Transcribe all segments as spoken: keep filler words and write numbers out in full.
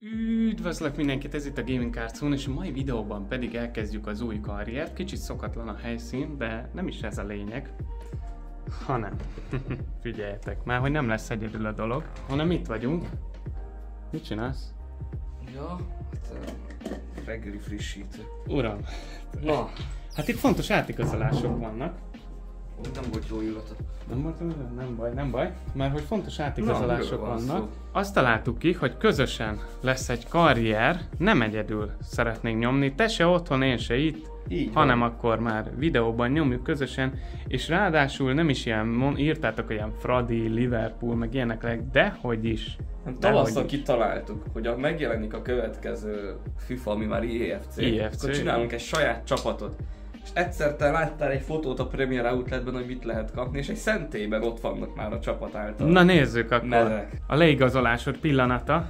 Üdvözlök mindenkit, ez itt a Gaming Card Zone, és a mai videóban pedig elkezdjük az új karriert. Kicsit szokatlan a helyszín, de nem is ez a lényeg, hanem figyeljetek már, hogy nem lesz egyedül a dolog, hanem itt vagyunk. Mit csinálsz? Ja, hát reggeli frissítő. Uram, Na, hát itt fontos átigazolások vannak. nem volt jó illata. Nem volt, nem baj, nem baj, mert hogy fontos átigazolások Na, van vannak. szó. Azt találtuk ki, hogy közösen lesz egy karrier, nem egyedül szeretnénk nyomni, te se otthon, én se itt, Így hanem van. akkor már videóban nyomjuk közösen, és ráadásul nem is ilyen, mon- írtátok olyan Fradi, Liverpool, meg ilyenek, de hogy is. Hát De tavasszal hogy is. kitaláltuk, hogy a megjelenik a következő FIFA, ami már I F C, I F C. akkor csinálunk egy saját csapatot. És egyszer te láttál egy fotót a Premier Outletben, hogy mit lehet kapni, és egy szentélyben ott vannak már a csapat által. Na nézzük akkor. Mezek. A leigazolásod pillanata.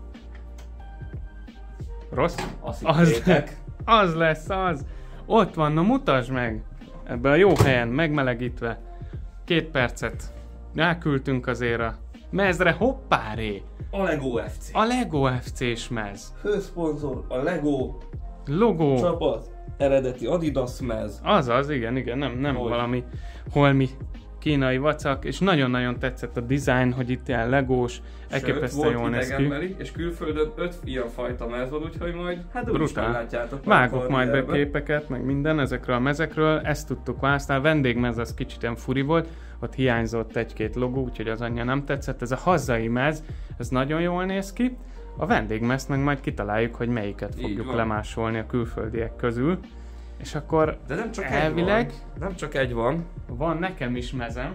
Rossz? Azt Az, hittétek. az lesz az. Ott van, na mutasd meg. Ebben a jó helyen, megmelegítve. Két percet elküldtünk azért a mezre, hoppáré. A Lego F C. A Lego F C-s mez. Főszponzor, a Lego Logó. csapat, eredeti Adidas mez. Azaz, igen, igen, nem, nem Hogy? valami holmi kínai vacak, és nagyon-nagyon tetszett a design, hogy itt ilyen legós, elképesztően jól néz ki. idegenbeli, és külföldön öt ilyen fajta mez van, úgyhogy majd hát úgy is Brutál. meglátjátok. Vágok majd be karrierben. képeket, meg minden ezekről a mezekről, ezt tudtuk választani. A vendégmez az kicsit ilyen furi volt, ott hiányzott egy-két logó, úgyhogy az annyira nem tetszett. Ez a hazai mez, ez nagyon jól néz ki. A vendégmezt meg majd kitaláljuk, hogy melyiket Így fogjuk van. lemásolni a külföldiek közül. És akkor De nem csak elvileg egy van. Nem csak egy van. van nekem is mezem.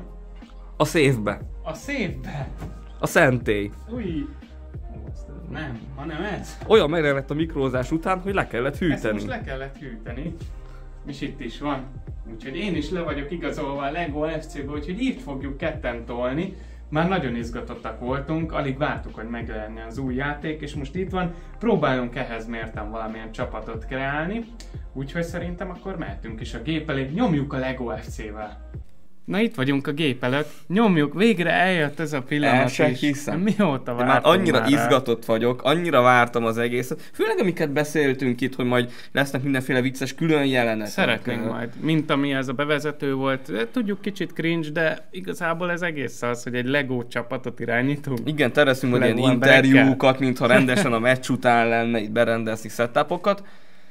A széfbe. A szépbe! A szentély. Új! Ó, azt nem, hanem ez. Olyan megrendett a mikrózás után, hogy le kellett Ezt hűteni. most le kellett hűteni. És itt is van. Úgyhogy én is le vagyok igazolva a Lego F C-be, úgyhogy itt fogjuk ketten tolni. Már nagyon izgatottak voltunk, alig vártuk, hogy megjelenjen az új játék, és most itt van. Próbálunk ehhez mérten valamilyen csapatot kreálni. Úgyhogy szerintem akkor mehetünk is a gép elé, nyomjuk a Lego F C-vel. Na itt vagyunk a gép előtt, nyomjuk, végre eljött ez a pillanat El se is. hiszem. Mióta De már vártam annyira már rá. izgatott vagyok, annyira vártam az egészet. Főleg amiket beszéltünk itt, hogy majd lesznek mindenféle vicces külön jelenetek. Szeretnénk majd, mint ami ez a bevezető volt. Tudjuk kicsit cringe, de igazából ez egész az, hogy egy Lego csapatot irányítunk. Igen, tervezünk majd ilyen Lego emberekkel. interjúkat, mintha rendesen a meccs után lenne itt berendezni setupokat.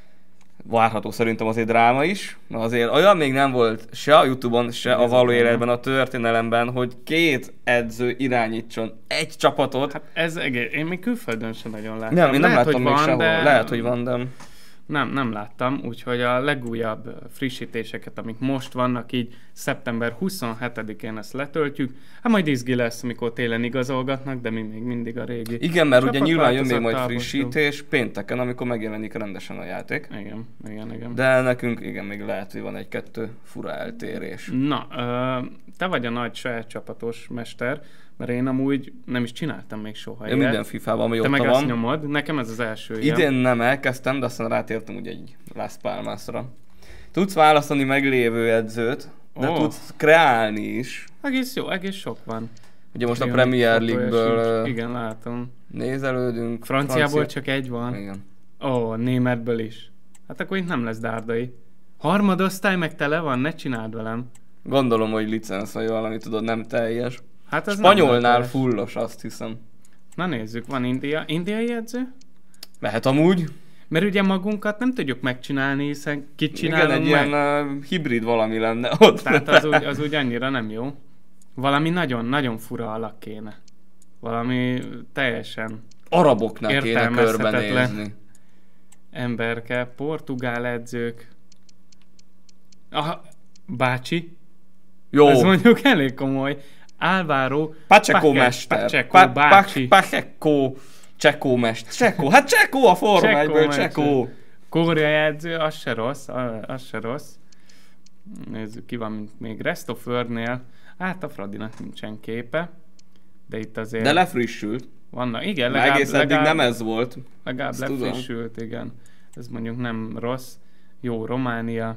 Várható szerintem azért dráma is, mert azért olyan még nem volt se a Youtube-on, se a való életben, a történelemben, hogy két edző irányítson egy csapatot. Hát ez egész, én még külföldön sem nagyon láttam. nem, én nem Lehet, láttam hogy még van, sehol. de Lehet, hogy van, de... Nem, nem láttam, úgyhogy a legújabb frissítéseket, amik most vannak, így szeptember huszonhetedikén ezt letöltjük. Hát majd izgi lesz, amikor télen igazolgatnak, de mi még mindig a régi. Igen, mert ugye nyilván jön még majd csapatváltozattal frissítés pénteken, amikor megjelenik rendesen a játék. Igen, igen, igen. De nekünk igen, még lehet, hogy van egy-kettő fura eltérés. Na, ö, te vagy a nagy saját csapatos mester, mert én amúgy nem is csináltam még soha Én ilyet. minden fifában, ami Te meg ott azt van. nyomod, nekem ez az első ilyen. Idén nem elkezdtem, de aztán rátértem ugye egy Las Palmasra. Tudsz választani meglévő edzőt, de Ó. tudsz kreálni is. Egész jó, egész sok van. Ugye most a Jön Premier fotója League-ből sincs. ö, Igen, látom. nézelődünk. Franciából Francia- csak egy van. Igen. Ó, németből is. Hát akkor itt nem lesz dárdai. Harmadosztály meg tele van, ne csináld velem. Gondolom, hogy licensz vagy valami, tudod, nem teljes. Hát ez Spanyolnál nem lesz. fullos, azt hiszem. Na nézzük, van India. Indiai edző? Lehet amúgy. Mert ugye magunkat nem tudjuk megcsinálni, hiszen kit Igen, csinálunk egy meg? ilyen uh, hibrid valami lenne ott. Tehát az úgy, az úgy annyira nem jó. Valami nagyon-nagyon fura alak kéne. Valami teljesen Araboknak kéne értelmezhetetlen körbenézni. emberke, portugál edzők. Aha, bácsi. Jó. Ez mondjuk elég komoly. Álvaro Pacheco Pache- mester. Pacheco Pa- bácsi. Pa- Pacheco. Csekó mester. Csekó. Hát Csekó a Forma Csekó egyből, mester. Csekó. Koreai edző, az se rossz, a- az se rossz. Nézzük, ki van mint még Rest of World-nél. Hát a Fradinak nincsen képe. De itt azért De lefrissült. vannak. Igen, Már legalább, egész eddig legalább, nem ez volt. legalább ezt tudom. lefrissült, igen. Ez mondjuk nem rossz. Jó, Románia.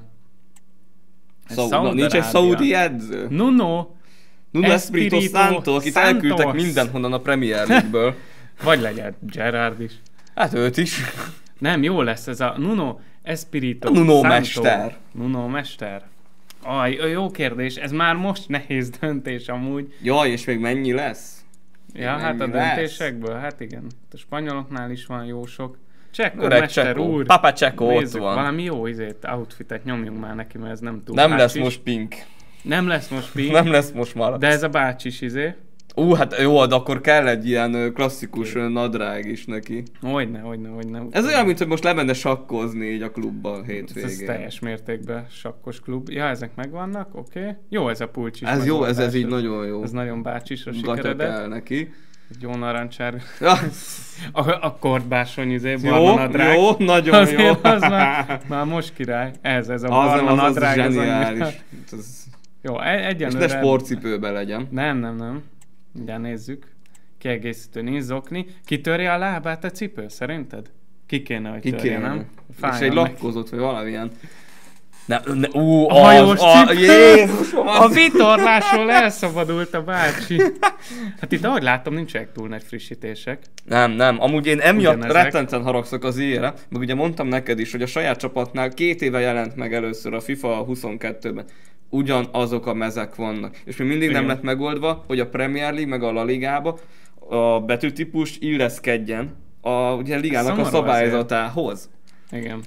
Ez Szau- na, nincs egy Szaúd-Arábia. szaudi edző? Nuno. Nuno Espirito Espirito Santo, akit Santos. elküldtek mindenhonnan a Premier League-ből. Vagy legyen Gerrard is. Hát őt is. Nem, jó lesz ez a Nuno Espirito A Nuno Santo. mester. Nuno mester. Aj, jó kérdés, ez már most nehéz döntés amúgy. Jaj, és még mennyi lesz? Ja, Még hát a mennyi lesz? döntésekből, hát igen. A spanyoloknál is van jó sok. Csekko, Öreg mester Csekó. úr. Papa Csekó ott Nézzük, van. valami jó izét, outfitet nyomjunk már neki, mert ez nem túl Nem lesz bácsis. most pink. Nem lesz most pink, Nem lesz most malac. de ez a bácsis izé. Ú, hát jó, de akkor kell egy ilyen ö, klasszikus ö, nadrág is neki. Hogyne, hogyne, hogyne. Ez olyan, mint hogy most lemenne sakkozni így a klubban Ez hétvégén. teljes mértékben sakkos klub. Ja, ezek megvannak, oké. Okay. Jó ez a pulcsis. Ez jó, ez, ez megoldás, így nagyon jó. Ez nagyon bácsisra Gatya sikeredett. kell neki. Egy jó narancsár. Ja, A, a kordbásony izé, jó, barna nadrág. jó, nagyon Azért jó. az már, már most király. Ez, ez a Az, barna az, az nadrág. Ez zseniális. annyira... Ez... Jó, e- És egyenlőre... ne sportcipőbe legyen. Nem, nem, nem. Mindjárt nézzük. Kiegészítő nincs zokni. Kitörje a lábát a cipő, szerinted? Ki kéne, hogy Ki törje, kéne. nem? És Fájjon egy neki. lakkozott, vagy valamilyen. Ne, ne, ú, A hajós az, a, cipő! Jézusom, A az... vitorlásról elszabadult a bácsi. Hát itt ahogy látom, nincsenek túl nagy frissítések. Nem, nem, amúgy én emiatt Ugyanezek. rettenten haragszok az ilyenre, meg ugye mondtam neked is, hogy a saját csapatnál két éve jelent meg először a FIFA huszonkettőben. Ugyanazok a mezek vannak. És még mindig Igen. nem lett megoldva, hogy a Premier League meg a La Ligába a betűtípus illeszkedjen a ugye, ligának a Szomorú szabályzatához. Igen.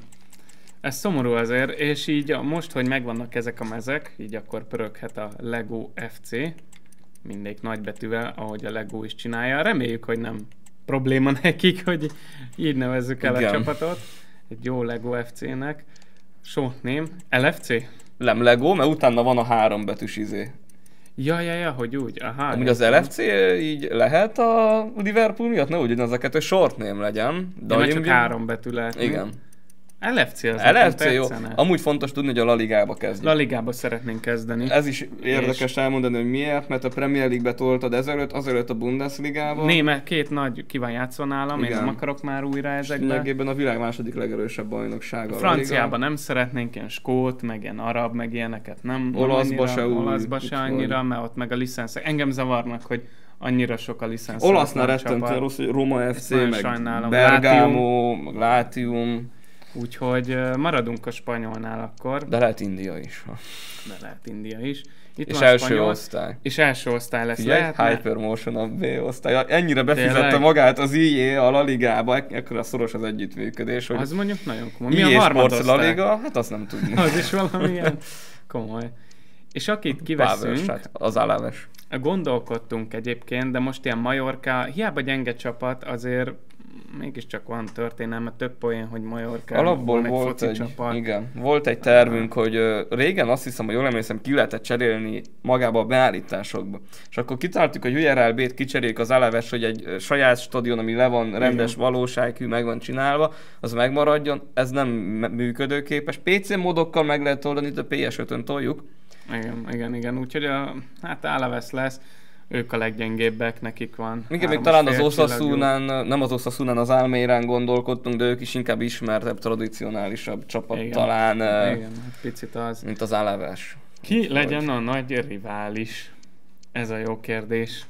Ez szomorú azért, és így a, most, hogy megvannak ezek a mezek, így akkor pöröghet a Lego ef cé, mindig nagybetűvel, ahogy a Lego is csinálja. Reméljük, hogy nem probléma nekik, hogy így nevezzük el Igen. a csapatot. Egy jó Lego ef cé-nek. Short name, el ef cé? Nem Lego, mert utána van a három betűs izé. Ja, ja, ja, hogy úgy. Aha, Amúgy az értem. el ef cé így lehet a Liverpool miatt? Ne úgy, az a kettő short name legyen. De már én csak ugye- három betű lehet. Igen. el ef cé az el ef nekem cé jó. tetszene. Amúgy fontos tudni, hogy a La Ligába kezdjük. La Ligába szeretnénk kezdeni. Ez is érdekes elmondani, hogy miért, mert a Premier League-be toltad ezelőtt, azelőtt a Bundesligába. Német, két nagy ki van játszva nálam, én Igen. nem akarok már újra ezekbe. Lényegében a világ második legerősebb bajnoksága. a La Franciában Liga. nem szeretnénk ilyen skót, meg ilyen arab, meg ilyeneket nem. Olaszba nem se úgy, Olaszba se úgyhogy- annyira, mert ott meg a licenszek. Engem zavarnak, hogy annyira sok a licensz. Olasznál rettentően rossz, hogy Roma ef cé, nagyon meg sajnálom. Bergamo, meg Latium, Úgyhogy ö, maradunk a spanyolnál akkor, de lehet India is. de lehet India is. Itt És van a első spanyol, osztály. És első osztály lesz. Figyelj, Lehetne? Hypermotion a B osztály. Ennyire befizette Tényleg? magát az i á a La Ligába, ekkora szoros az együttműködés, hogy Az mondjuk nagyon komoly. Mi a i á harmad Sports La osztály? Liga, hát azt nem tudni. Az is valamilyen komoly. És akit kiveszünk, Báversát, az Alaves. gondolkodtunk egyébként, de most ilyen Majorka, hiába gyenge csapat, azért mégiscsak van történelme, több poén, hogy Majorka Alapból egy volt foci egy, csapat. igen, volt egy tervünk, hogy ö, régen azt hiszem, hogy jól emlékszem, ki lehetett cserélni magába a beállításokba. És akkor kitaláltuk, hogy u er el bé-t kicseréljük az Alaves, hogy egy ö, saját stadion, ami le van rendes Igen. valósághű, meg van csinálva, az megmaradjon. Ez nem me- működőképes. pé cé módokkal meg lehet oldani, de pé es ötön toljuk. Igen, igen, igen, úgyhogy a, hát Alaves lesz, ők a leggyengébbek, nekik van. Igen, még három és talán az fél Osasunán, nem az Osasunán, az Almeirán gondolkodtunk, de ők is inkább ismertebb, tradicionálisabb csapat Igen. talán, ö, csillagyú. Igen, hát picit az. mint az Alaves. Ki Úgyhogy- legyen a nagy rivális? Ez a jó kérdés.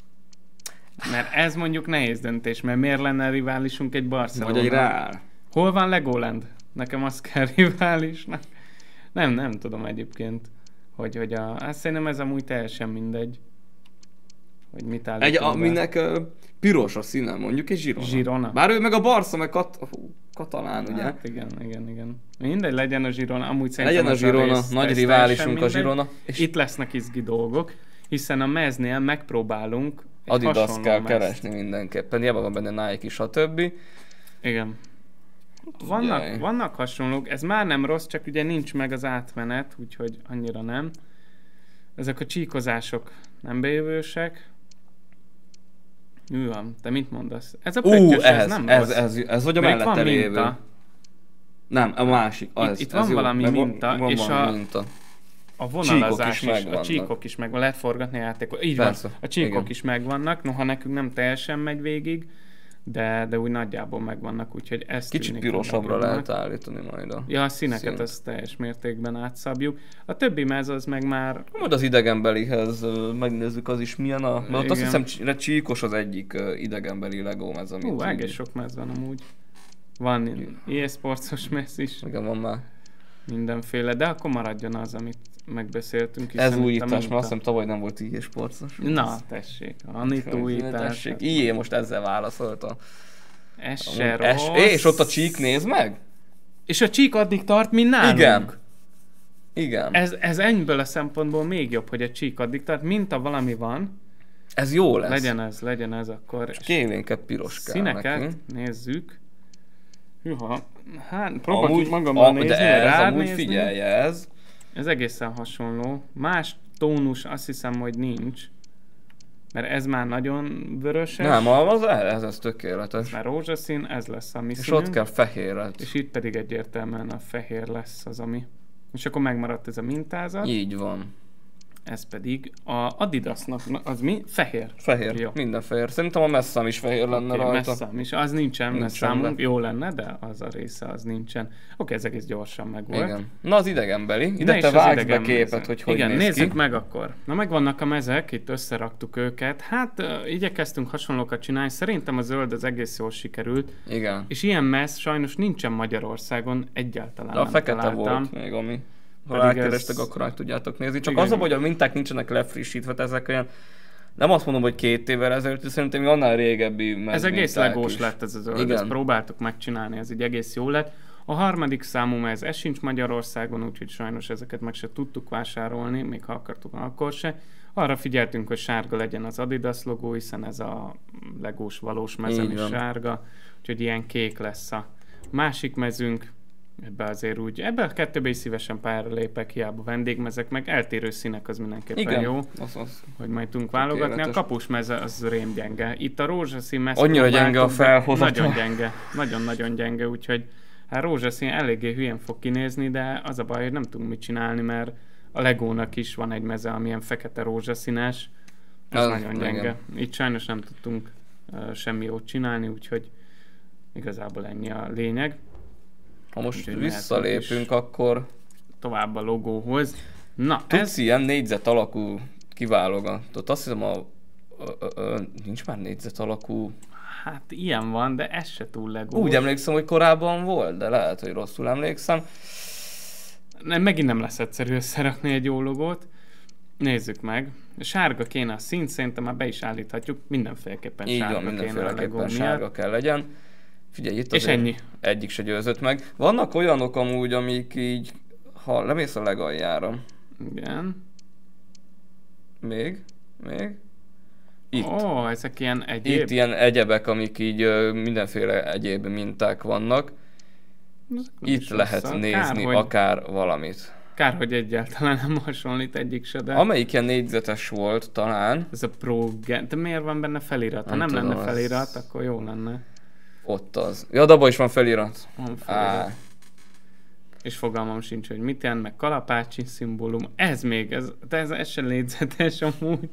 Mert ez mondjuk nehéz döntés, mert miért lenne riválisunk egy Barcelona? Vagy egy Real. Hol van Legoland? Nekem az kell riválisnak. Nem, nem tudom egyébként, hogy, hogy a... Hát szerintem ez amúgy teljesen mindegy, hogy mit állítunk Egy, be. aminek uh, piros a színe, mondjuk egy Girona. Girona. Bár ő meg a Barca, meg kat, hú, katalán, ugye? Hát igen, igen, igen. Mindegy, legyen a Girona, amúgy szerintem Legyen a ez Girona, rész- nagy ez riválisunk a teljesen Girona. mindegy. És Itt lesznek izgi dolgok, hiszen a meznél megpróbálunk egy Adidas hasonló kell mezt. keresni mindenképpen. Hiába van benne Nike is, stb. Igen. Vannak, vannak hasonlók, ez már nem rossz, csak ugye nincs meg az átmenet, úgyhogy annyira nem. Ezek a csíkozások nem bejövősek. Hű van, te mit mondasz? Ez a Ú, pöttyös, ez, ez, nem ez, rossz. ez, ez, ez vagy a Még van mellette lévő. minta. Nem, a másik. Az, itt ez van jó, valami meg van- minta, van és valami a- minta. A vonalazás Csíkok is is, a megvannak. csíkok is megvan, lehet forgatni a játékot. Így Persze, van, a csíkok igen. is megvannak, noha nekünk nem teljesen megy végig, de, de úgy nagyjából megvannak, úgyhogy ezt Kicsit pirosabbra lehet állítani majd a Ja, a színeket színt. ezt teljes mértékben átszabjuk. A többi mez az meg már... Majd az idegenbelihez ö, megnézzük, az is milyen a... Mert ott azt Igen. hiszem csí- csíkos az egyik ö, idegenbeli Lego mez, amit Hú, így- egész sok mez van amúgy. Van e sportos mez is, Igen, van már. mindenféle, de akkor maradjon az, amit megbeszéltünk. hiszen Ez itt a újítás, mert minta- azt hiszem tavaly nem volt így sportos. Na, tessék, a NIT újítás. Tessék, I E most ezzel válaszolta. Ez se Amúgy es- rossz. É, és ott a csík, nézd meg! És a csík addig tart, mint nálunk. Igen. Igen. Ez, Ez, ez ennyiből a szempontból még jobb, hogy a csík addig tart, mint a valami van. ez jó lesz. Legyen ez, legyen ez akkor. És kélénkebb piros kell neki. Színeket nézzük. Hűha, hát próbáljuk Amúgy, magammal am, nézni, de ez rád amúgy nézni. figyelj, ez. Ez egészen hasonló. Más tónus azt hiszem, hogy nincs. Mert ez már nagyon vöröses. Nem, az, ez, ez tökéletes. Ez már rózsaszín, ez lesz a mi És színünk. ott kell fehéret. És itt pedig egyértelműen a fehér lesz az, ami... És akkor megmaradt ez a mintázat. Így van. Ez pedig a Adidasnak, na, az mi? Fehér. Fehér, Jó. minden fehér. Szerintem a messzám is fehér lenne Okay, rajta. messzám is. Az nincsen, Nincsen messzámunk. be. Jó lenne, de az a része az nincsen. Oké, ez egész gyorsan megvolt. Igen. Na az idegenbeli. Ide Na és te az vágsz be idegen képet, mezek. hogy hogy Igen, néz nézzük ki. meg akkor. Na megvannak a mezek, itt összeraktuk őket. Hát uh, igyekeztünk hasonlókat csinálni. Szerintem a zöld az egész jól sikerült. Igen. És ilyen mez sajnos nincsen Magyarországon, egyáltalán De a nem fekete találtam. volt még, ami... Ha Pedig rákerestek, ez- akkor meg tudjátok nézni. Csak Igen. az a baj, hogy a minták nincsenek lefrissítve, ezek olyan... Nem azt mondom, hogy két évvel ezelőtt, szerintem annál régebbi mez Ez egész minták legós is. lett ez a zöld, Igen. ezt próbáltuk megcsinálni, ez így egész jó lett. A harmadik számú mez, ez sincs Magyarországon, úgyhogy sajnos ezeket meg se tudtuk vásárolni, még ha akartuk, akkor se. Arra figyeltünk, hogy sárga legyen az Adidas logó, hiszen ez a legós valós mezen Így is van. sárga, úgyhogy ilyen kék lesz a másik mezünk. Ebbe azért úgy, ebbe a kettőbe is szívesen pályára lépek, hiába vendégmezek, meg eltérő színek az mindenképpen Igen, jó, az, az. hogy majd tudunk válogatni. A Tökéletes. kapus meze az rém gyenge. Itt a rózsaszín mez Annyira gyenge a próbáltuk, de felhozata. Nagyon gyenge, nagyon-nagyon gyenge, úgyhogy hát rózsaszín eléggé hülyén fog kinézni, de az a baj, hogy nem tudunk mit csinálni, mert a Legónak is van egy meze, amilyen fekete rózsaszínes. Ez Az- nagyon gyenge. igen. Itt sajnos nem tudtunk uh, semmi jót csinálni, úgyhogy igazából ennyi a lényeg. Ha most Úgyhogy visszalépünk, mehetünk is. akkor Tovább a logóhoz. Na, tudsz ez ilyen négyzet alakú kiválogatott. Azt hiszem, a, a, a, a, nincs már négyzet alakú. hát ilyen van, de ez se túl legós. Úgy emlékszem, hogy korábban volt, de lehet, hogy rosszul emlékszem. Nem, megint nem lesz egyszerű összerakni egy jó logót. Nézzük meg. Sárga kéne a szín, szerintem már be is állíthatjuk. Mindenféleképpen Így sárga van, kéne a Legó mindenféleképpen miatt. sárga kell legyen. Figyelj, itt És azért ennyi. egyik se győzött meg. Vannak olyanok amúgy, amik így, ha lemész a legaljára, Igen. még, még, itt. Ó, oh, ezek ilyen egyéb. Itt ilyen egyebek, amik így ö, mindenféle egyéb minták vannak. Ezek nem Itt is lehet rosszak. nézni Kár, hogy, akár valamit. kár, hogy egyáltalán nem hasonlít egyik se, de Amelyik ilyen négyzetes volt talán, ez a Pro Gen... De miért van benne felirat? Ha Nem nem, tudom, lenne az- felirat, akkor jó lenne. ott az. Ja, de abban is van felirat. Van felirat. Á, És fogalmam sincs, hogy mit jelent, meg kalapácsi szimbólum. Ez még, ez, de ez, ez sem létzetes amúgy.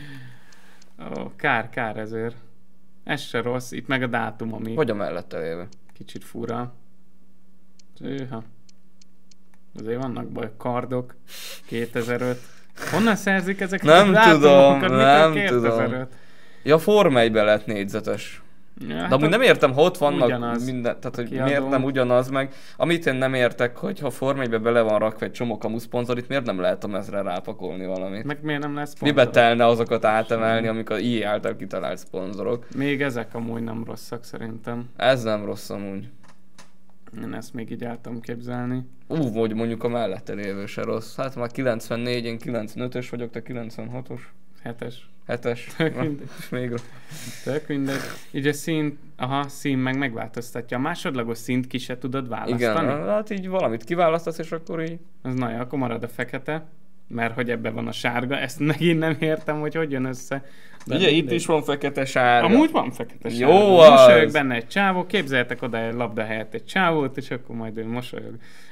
Ó, kár, kár ezért. Ez se rossz, itt meg a dátum, ami vagy a mellette lévő. kicsit fura. Hűha. Azért vannak baj, kardok, kétezer-öt. Honnan szerzik ezeket Nem a dátumokat? tudom, Mitől nem kétezer-öt? Ja, Forma egyben lett négyzetes. Ja, De amúgy nem értem, ha ott vannak ugyanaz. minden, tehát hogy kiadó. miért nem ugyanaz meg. Amit én nem értek, hogy ha Forma egybe bele van rakva egy csomó kamu szponzorit, miért nem lehet a mezre rápakolni valamit? Meg miért nem lesz Mibe szponzor? telne azokat átemelni, amik az i á által kitalált szponzorok? Még ezek amúgy nem rosszak szerintem. Ez nem rossz amúgy. Én ezt még így el tudom képzelni. Ú, vagy mondjuk a mellette lévő se rossz. Hát már kilencvennégy, én kilencvenötös vagyok, te kilencvenhatos. Hetes. hetes. Tök Na, mindegy. és még rossz. Tök mindegy. Így a szín, aha, szín meg megváltoztatja. A másodlagos színt ki se tudod választani? Igen, hát így valamit kiválasztasz, és akkor így... Az na, jó, akkor marad a fekete, mert hogy ebben van a sárga, ezt megint nem értem, hogy hogy jön össze. De Ugye itt mindegy. is van fekete sárga. Amúgy van fekete Jó sárga. az! Mosolyog benne egy csávó, képzeljetek oda egy labda helyett egy csávót, és akkor majd ő mosolyog.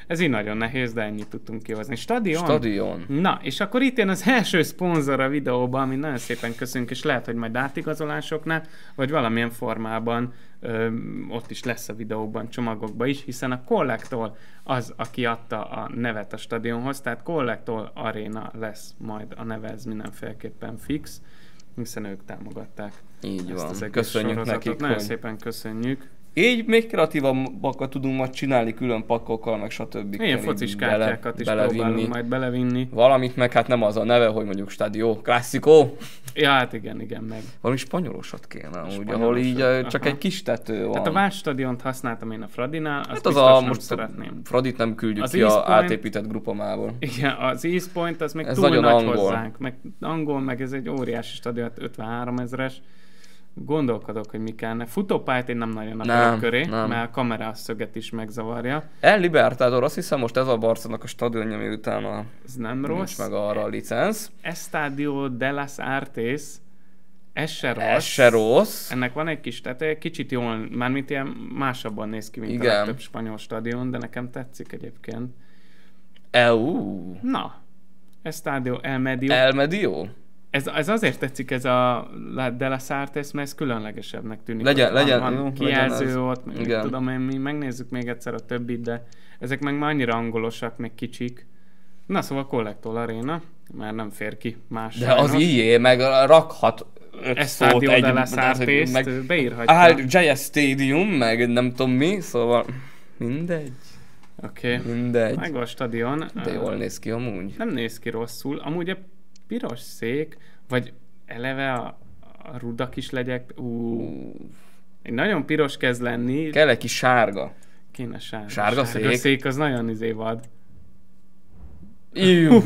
Ez így nagyon nehéz, de ennyit tudtunk kihozni. Stadion? Stadion. Na, és akkor itt jön az első szponzor a videóban, amit nagyon szépen köszönjük, és lehet, hogy majd átigazolásoknál, vagy valamilyen formában ö, ott is lesz a videóban, csomagokban is, hiszen a Collector az, aki adta a nevet a stadionhoz, tehát Collector Arena lesz majd a neve, ez mindenféleképpen fix, hiszen ők támogatták. Így ezt van. az egész Köszönjük sorozatot. nekik, Nagyon hogy... szépen köszönjük. Így még kreatívabbakat tudunk majd csinálni külön pakkokkal, meg stb. Ilyen focis kártyákat is próbálunk majd belevinni. Valamit, meg hát nem az a neve, hogy mondjuk Stadio Classico. Ja, hát igen, igen, meg. Valami spanyolosat kéne, úgy, Spanyolosat, ahol így aha. csak egy kis tető van. Tehát a Vác stadiont használtam én a Fradinál, azt hát az biztos a, nem most szeretném. Fradit nem küldjük Az ki a East Point- átépített grupomából. Igen, az East Point az meg Ez túl nagyon nagy angol. hozzánk, meg angol, meg ez egy óriási stadion, ötvenhárom ezres. Gondolkodok, hogy mi kellene. Futópályát én nem nagyon akarok Nem, köré, nem. mert a kamera a szöget is megzavarja. El Libertador, azt hiszem most ez a Barcelonak a stadionja, miután a Ez nem nincs rossz. meg arra a licensz. Estadio de las Artes, ez se rossz. Ez se rossz. Ennek van egy kis teteje, kicsit jól, mármint ilyen másabban néz ki, mint Igen. a legtöbb spanyol stadion, de nekem tetszik egyébként. Eu. Na, Estadio El Medio. El Medio. Ez, ez azért tetszik ez a La- de las Artes, mert ez különlegesebbnek tűnik. Legyen- Ott van, legyen- van jó, kijelző legyen ez. ott, meg Igen. tudom én, mi megnézzük még egyszer a többit, de ezek meg már annyira angolosak, meg kicsik. Na szóval Collector Arena, már nem fér ki más. De az ilyé, meg rakhat öt szót Estadio egy... de las tehát, hogy Artes, meg beírhatja. Al Jazz Stadium, meg nem tudom mi, szóval mindegy, Oké, okay. mindegy. meg a stadion. De jól néz ki amúgy. Nem néz ki rosszul. Amúgy a piros szék, vagy eleve a, a rudak is legyek. Ú, egy nagyon piros kezd lenni. Kell egy kis sárga. Kéne sárga. Sárga szék? szék az nagyon izé vad. Jú.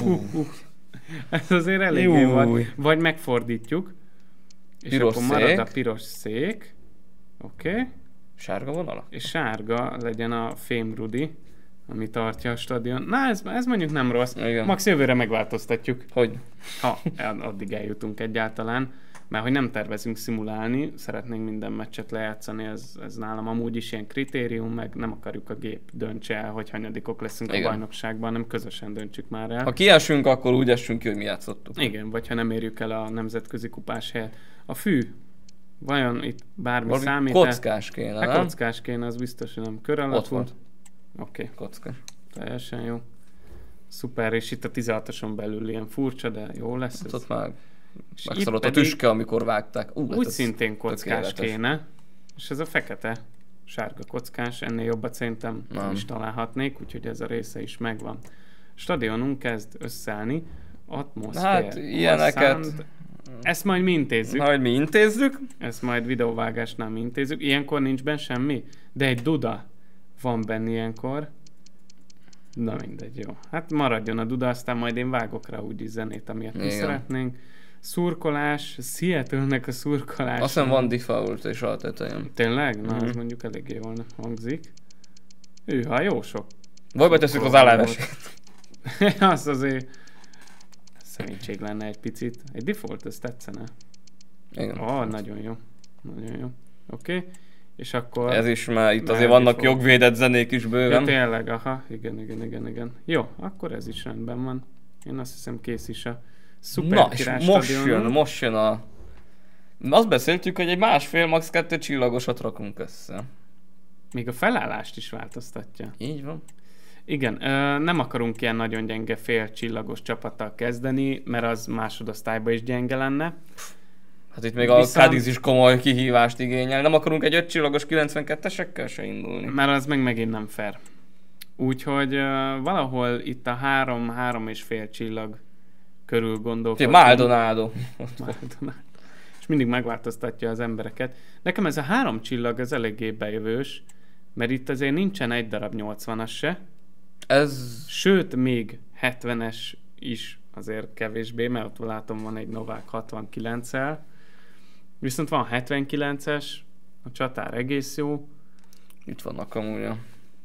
Ez azért eléggé Júj. vad. Vagy megfordítjuk. És Piros akkor marad szék. a piros szék. Oké. Okay. Sárga vonala? És sárga legyen a fémrudi, ami tartja a stadion. Na, ez, ez mondjuk nem rossz. Igen. Max jövőre megváltoztatjuk. Hogy? Ha addig eljutunk egyáltalán, mert hogy nem tervezünk szimulálni, szeretnénk minden meccset lejátszani, ez, ez nálam amúgy is ilyen kritérium, meg nem akarjuk a gép döntse el, hogy hanyadikok leszünk Igen. a bajnokságban, nem közösen döntsük már el. Ha kiesünk, akkor úgy esünk ki, hogy mi játszottuk. Igen, vagy ha nem érjük el a nemzetközi kupás helyet. A fű, vajon itt bármi Valami számít? kockás kéne, Hát nem? kockás kéne, az biztos, hogy nem kör alapú. Ott van. Oké, okay, Kockás. teljesen jó. Szuper, és itt a tizenhatoson belül ilyen furcsa, de jó lesz ez. Ott már És megszaladt itt a pedig tüske, amikor vágták. Ú, hát úgy ez szintén kockás tökéletes. kéne, és ez a fekete, sárga kockás, ennél jobbat szerintem nem, Nem. is találhatnék, úgyhogy ez a része is megvan. Stadionunk kezd összeállni, atmoszfér, Hát, ilyeneket- sound. Ezt majd mi intézzük, Majd mi intézzük. ezt majd videóvágásnál mi intézzük. Ilyenkor nincs benne semmi, de egy duda van benne ilyenkor. Na mindegy, jó. Hát maradjon a duda, aztán majd én vágok rá úgy is zenét, amilyet mi Igen. szeretnénk. Szurkolás, Seattle-nek a szurkolás. Azt hiszem van default és a tetején. Tényleg? Na, Mhm. az mondjuk eléggé jól hangzik. Hűha, jó sok. Vagy betesszük az Szurkoló állását. volt. Az azért szerénység lenne egy picit. Egy default, ez tetszene. Igen. Ó, oh, nagyon jó. Nagyon jó. Oké. Okay. És akkor... Ez is már itt Már azért vannak default. jogvédett zenék is Ja, bőven. tényleg, aha. Igen, igen, igen, igen. Jó, akkor ez is rendben van. Én azt hiszem kész is a szuper Na, és király most stadionunk. jön, most jön a... Azt beszéltük, hogy egy másfél, max. kettő csillagosat rakunk össze. Még a felállást is változtatja. Így van. Igen, ö, nem akarunk ilyen nagyon gyenge félcsillagos csapattal kezdeni, mert az másodosztályban is gyenge lenne. Hát itt még a Viszont- Cadiz is komoly kihívást igényel. Nem akarunk egy öt csillagos kilencvenkettősekkel se indulni. Mert az meg megint nem fair. Úgyhogy uh, valahol itt a három, három és fél csillag körül Úgyhogy gondolkodunk. Maldonado. Maldonado. És mindig megváltoztatja az embereket. Nekem ez a három csillag az eléggé bejövős, mert itt azért nincsen egy darab nyolcvanas se, Ez... sőt még hetvenes is azért kevésbé, mert ott látom van egy Novák hatvankilenccel, viszont van hetvenkilences, a csatár egész jó. Itt vannak amúgy a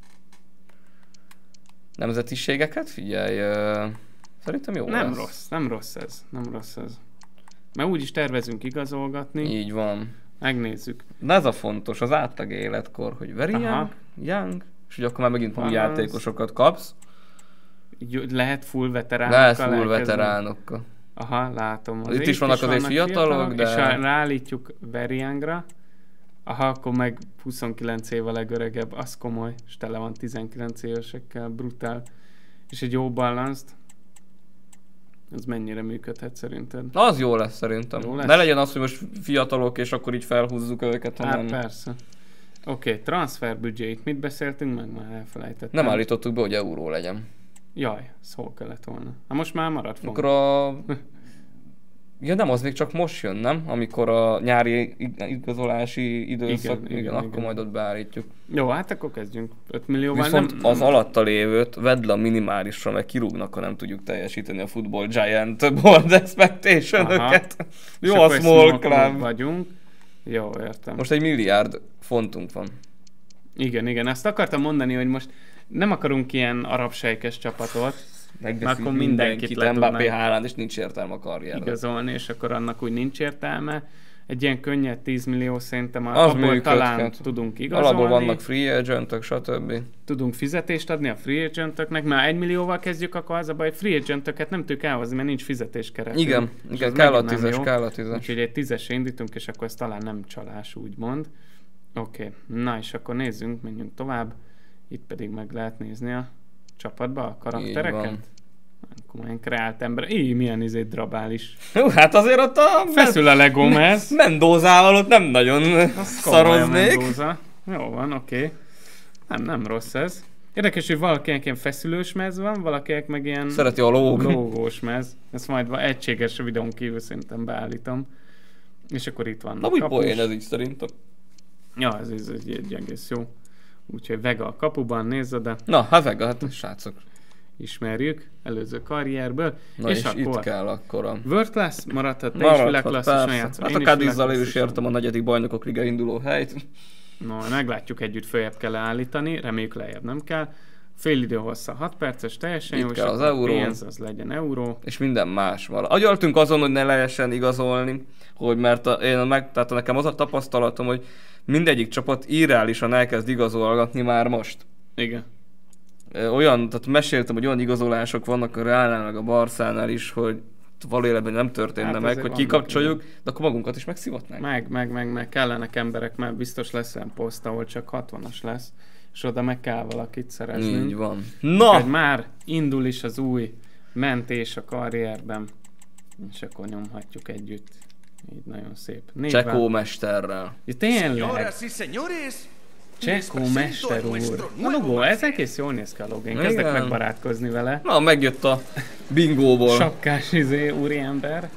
nemzetiségeket, figyelj, ö, szerintem jó Nem lesz. rossz, nem rossz ez, nem rossz ez. Mert úgyis tervezünk igazolgatni, Így van. megnézzük. De ez a fontos, az átlag életkor, hogy very Aha. young, young, és ugye akkor már megint új Az- játékosokat kapsz. Jó, lehet full veteránokkal Lehet full elkezdeni? veteránokkal. Aha, látom. Itt is vannak azért fiatalok, de- És ha ráállítjuk Veriangra, aha, akkor meg huszonkilenc év a legöregebb, az komoly, és tele van tizenkilenc évesekkel, brutál. És egy jó balanced, ez mennyire működhet szerinted? Na, az jó lesz szerintem. Jó lesz? Ne legyen az, hogy most fiatalok, és akkor így felhúzzuk őket, Hát hanem persze. Oké, okay, transferbüdzséit mit beszéltünk meg? Már elfelejtettem. nem állítottuk be, hogy euró legyen. Jaj, ez hol kellett volna? Na most már maradt volna. Akkor a... Ja nem, az még csak most jön, nem? Amikor a nyári igazolási időszak, Igen, igen, igen, akkor igen. majd ott beállítjuk. Jó, hát akkor kezdjünk. öt millióval Viszont nem... az alatta lévőt vedd le a minimálisra, mert kirúgnak, ha nem tudjuk teljesíteni a Football Giant board expectation-öket. Jó És a akkor small small club. vagyunk. Jó, értem. Most egy milliárd fontunk van. Igen, igen. Azt akartam mondani, hogy most nem akarunk ilyen arab sejkes csapatot Megveszünk akkor mindenkit le Mbappé tudnánk hálán, és nincs értelme a karrierre. igazolni, és akkor annak úgy nincs értelme. Egy ilyen könnyed tíz millió szerintem Az abból működhet. talán tudunk igazolni. Alapból vannak free agentök, stb. Tudunk fizetést adni a free agentöknek, mert egy millióval kezdjük, akkor az a baj, free agentöket nem tudjuk elhozni, mert nincs fizetéskeret. Igen, És igen, ez kell a megint nem tízes, jó. kell a tízes. Úgyhogy egy tízesre indítunk, és akkor ez talán nem csalás, úgymond. Oké, okay. Na és akkor nézzünk, menjünk tovább. Itt pedig meg lehet nézni a csapatba a karaktereket. Komolyan kreált ember. Így milyen izé drabális. Jó, hát azért ott a... Feszül a Legomez. Mendozával ott nem nagyon Az komolyan szaroznék. Mendoza. Jó van, oké. Okay. Nem, nem rossz ez. Érdekes, hogy valakinek ilyen feszülős mez van, valakinek meg ilyen Szereti a lóg. lógós mez. Ezt majd va- egységes videón kívül szerintem beállítom. És akkor itt van Na, úgy poén ez így szerintem. Ja, ez, ez egy, egy egész jó. Úgyhogy Vega a kapuban, nézz oda. Na, hát Vega, hát srácok. Ismerjük, előző karrierből. Na és, és akkor itt kell akkor a... World Class maradhat, te is Maradhat, világklasszison persze. játszol. Hát én a is Cádizzal én is világklasszison. értem a negyedik bajnokok liga induló helyt. No, meglátjuk, együtt följebb kell állítani, reméljük lejjebb nem kell. Fél idő hossza hat perces, teljesen Itt jó, és kell az akkor euró. pénz, az legyen euró. És minden más van. Agyaltunk azon, hogy ne lehessen igazolni, hogy mert a, én meg, tehát nekem az a tapasztalatom, hogy mindegyik csapat irreálisan elkezd igazolgatni már most. Igen. Olyan, tehát meséltem, hogy olyan igazolások vannak a Reálnál, meg a Barszánál is, hogy való életben nem történne Hát meg, azért hogy vannak, kikapcsoljuk, de akkor magunkat is megszivatnánk. Meg, meg, meg, meg kellenek emberek, mert biztos lesz olyan poszt, ahol csak hatvanas lesz, és oda meg kell valakit szerezni. Így van. Na! Na! Hogy már indul is az új mentés a karrierben, és akkor nyomhatjuk együtt. Így nagyon szép. Névvel. Csekó mesterrel. Ja, tényleg. Señoras y señores, Csekó les presento mester a úr. nuestro Na nuevo logó, ez mascota. egész jól néz ki a logó. Én kezdek Igen. megbarátkozni vele. Na, megjött a bingóból. Sapkás izé, úriember.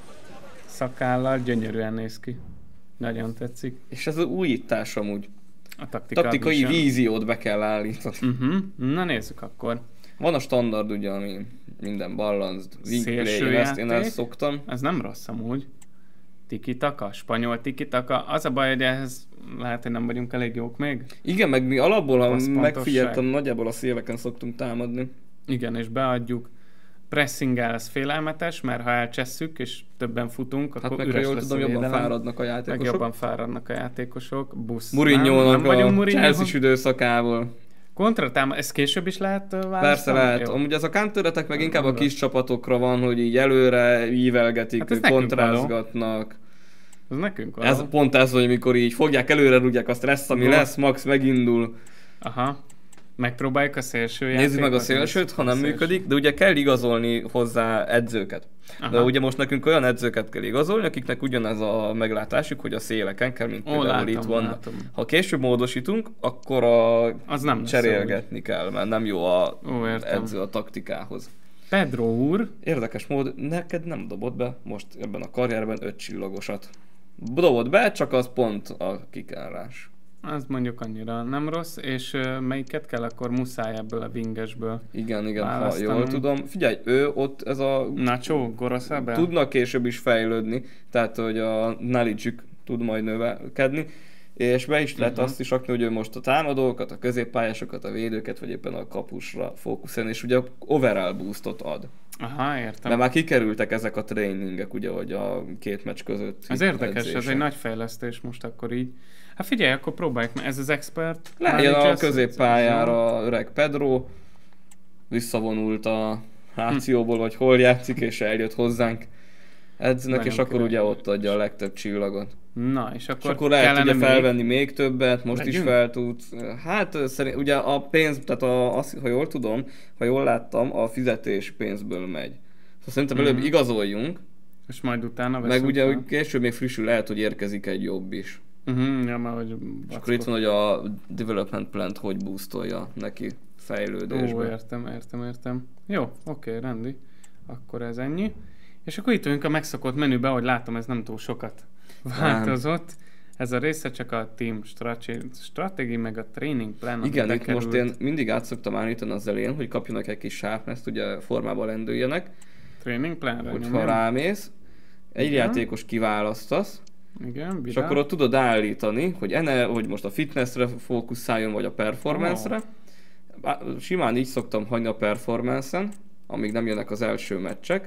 Szakállal, gyönyörűen néz ki. Nagyon tetszik. És ez az újítás amúgy. A taktika Taktikai vision. víziót be kell állítani. Uh-huh. Na nézzük akkor. Van a standard ugye, ami minden balanced, wing play, Szélső én ezt, én játék. ezt szoktam. Ez nem rossz amúgy. Tiki-taka, spanyol tiki-taka. Az a baj, hogy ehhez lehet, hogy nem vagyunk elég jók még. Igen, meg mi alapból, ha Passzpontosság. megfigyeltem, nagyjából a széleken szoktunk támadni. Igen, és beadjuk. Pressinggel ez félelmetes, mert ha elcsesszük, és többen futunk, Hát akkor meg ha üres jól lesz tudom, a jobban védelem. fáradnak a Meg játékosok. jobban fáradnak a játékosok. Busz. Mourinho-nak nem, nem vagyunk a Mourinho-hoz. Chelsea-s időszakából. Kontratáma, ez később is lehet uh, választani? Persze lehet. Jó. Amúgy ez a counteretek meg inkább a Mondod. kis csapatokra van, hogy így előre ívelgetik, Hát ez hát nekünk kontrázgatnak. Ez nekünk van. Ez pont ez, hogy mikor így fogják előre, rúgják, azt lesz, ami Gól. lesz, max megindul. Aha. Megpróbáljuk a szélső játékot. Nézzük meg a szélsőt, ha nem szélső. működik, de ugye kell igazolni hozzá edzőket. Aha. De ugye most nekünk olyan edzőket kell igazolni, akiknek ugyanez a meglátásuk, hogy a széleken kell, mint Ó, például látom, itt van. látom. Ha később módosítunk, akkor a Az nem lesz cserélgetni kell, mert nem jó a Ó, értem. edző a taktikához. Pedro úr. Érdekes mód, neked nem dobott be most ebben a karrierben öt csillagosat. Dobott be, csak az pont a kikárás. Az mondjuk annyira nem rossz, és uh, melyiket kell akkor muszáj ebből a wingesből? Igen, igen, ha Választanunk. jól tudom. Figyelj, ő ott ez a... Nacho, Gorosabel? Tudnak később is fejlődni, tehát hogy a knowledge-ük tud majd növekedni, és be is lehet Uh-huh. azt is rakni, hogy ő most a támadókat, a középpályásokat, a védőket, vagy éppen a kapusra fókuszálni, és ugye overall boostot ad. Aha, értem. Mert már kikerültek ezek a tréningek, ugye, hogy a két meccs között. Ez érdekes, ez egy nagy fejlesztés most akkor így. Hát figyelj, akkor próbáljuk meg, ez az expert. Lejjön a középpályára öreg Pedro, visszavonult a Hációból, vagy hol játszik, és eljött hozzánk edznek, és akkor ugye ott adja a legtöbb csillagot. Na, és akkor, és akkor el tudja még... felvenni még többet, most Legyünk? is fel tud. Hát szerint, ugye a pénz, tehát a, az, ha jól tudom, ha jól láttam, a fizetés pénzből megy. Szóval szerintem előbb Mhm. igazoljunk, És majd utána meg veszünk ugye fel. hogy később még frissül, lehet, hogy érkezik egy jobb is. Uh-huh, ja, már, hogy És akkor itt van, hogy a development plant hogy boostolja neki fejlődésbe. Ó, értem, értem, értem. Jó, oké, rendi. Akkor ez ennyi. És akkor itt vagyunk a megszokott menübe, ahogy látom, ez nem túl sokat változott. Ez a része csak a team stratégia, meg a training plan. Igen, itt bekerült. most én mindig át szoktam állítani az elén, hogy kapjanak egy kis sharpness-t, ugye formába lendüljenek. Training planre Hogyha nyomjam. rámész, egy Igen. játékos kiválasztasz, Igen, és vidám. akkor ott tudod állítani, hogy, enne, hogy most a fitnessre fókuszáljon, vagy a performance-re. Á, Simán így szoktam hagyni a performance-en, amíg nem jönnek az első meccsek.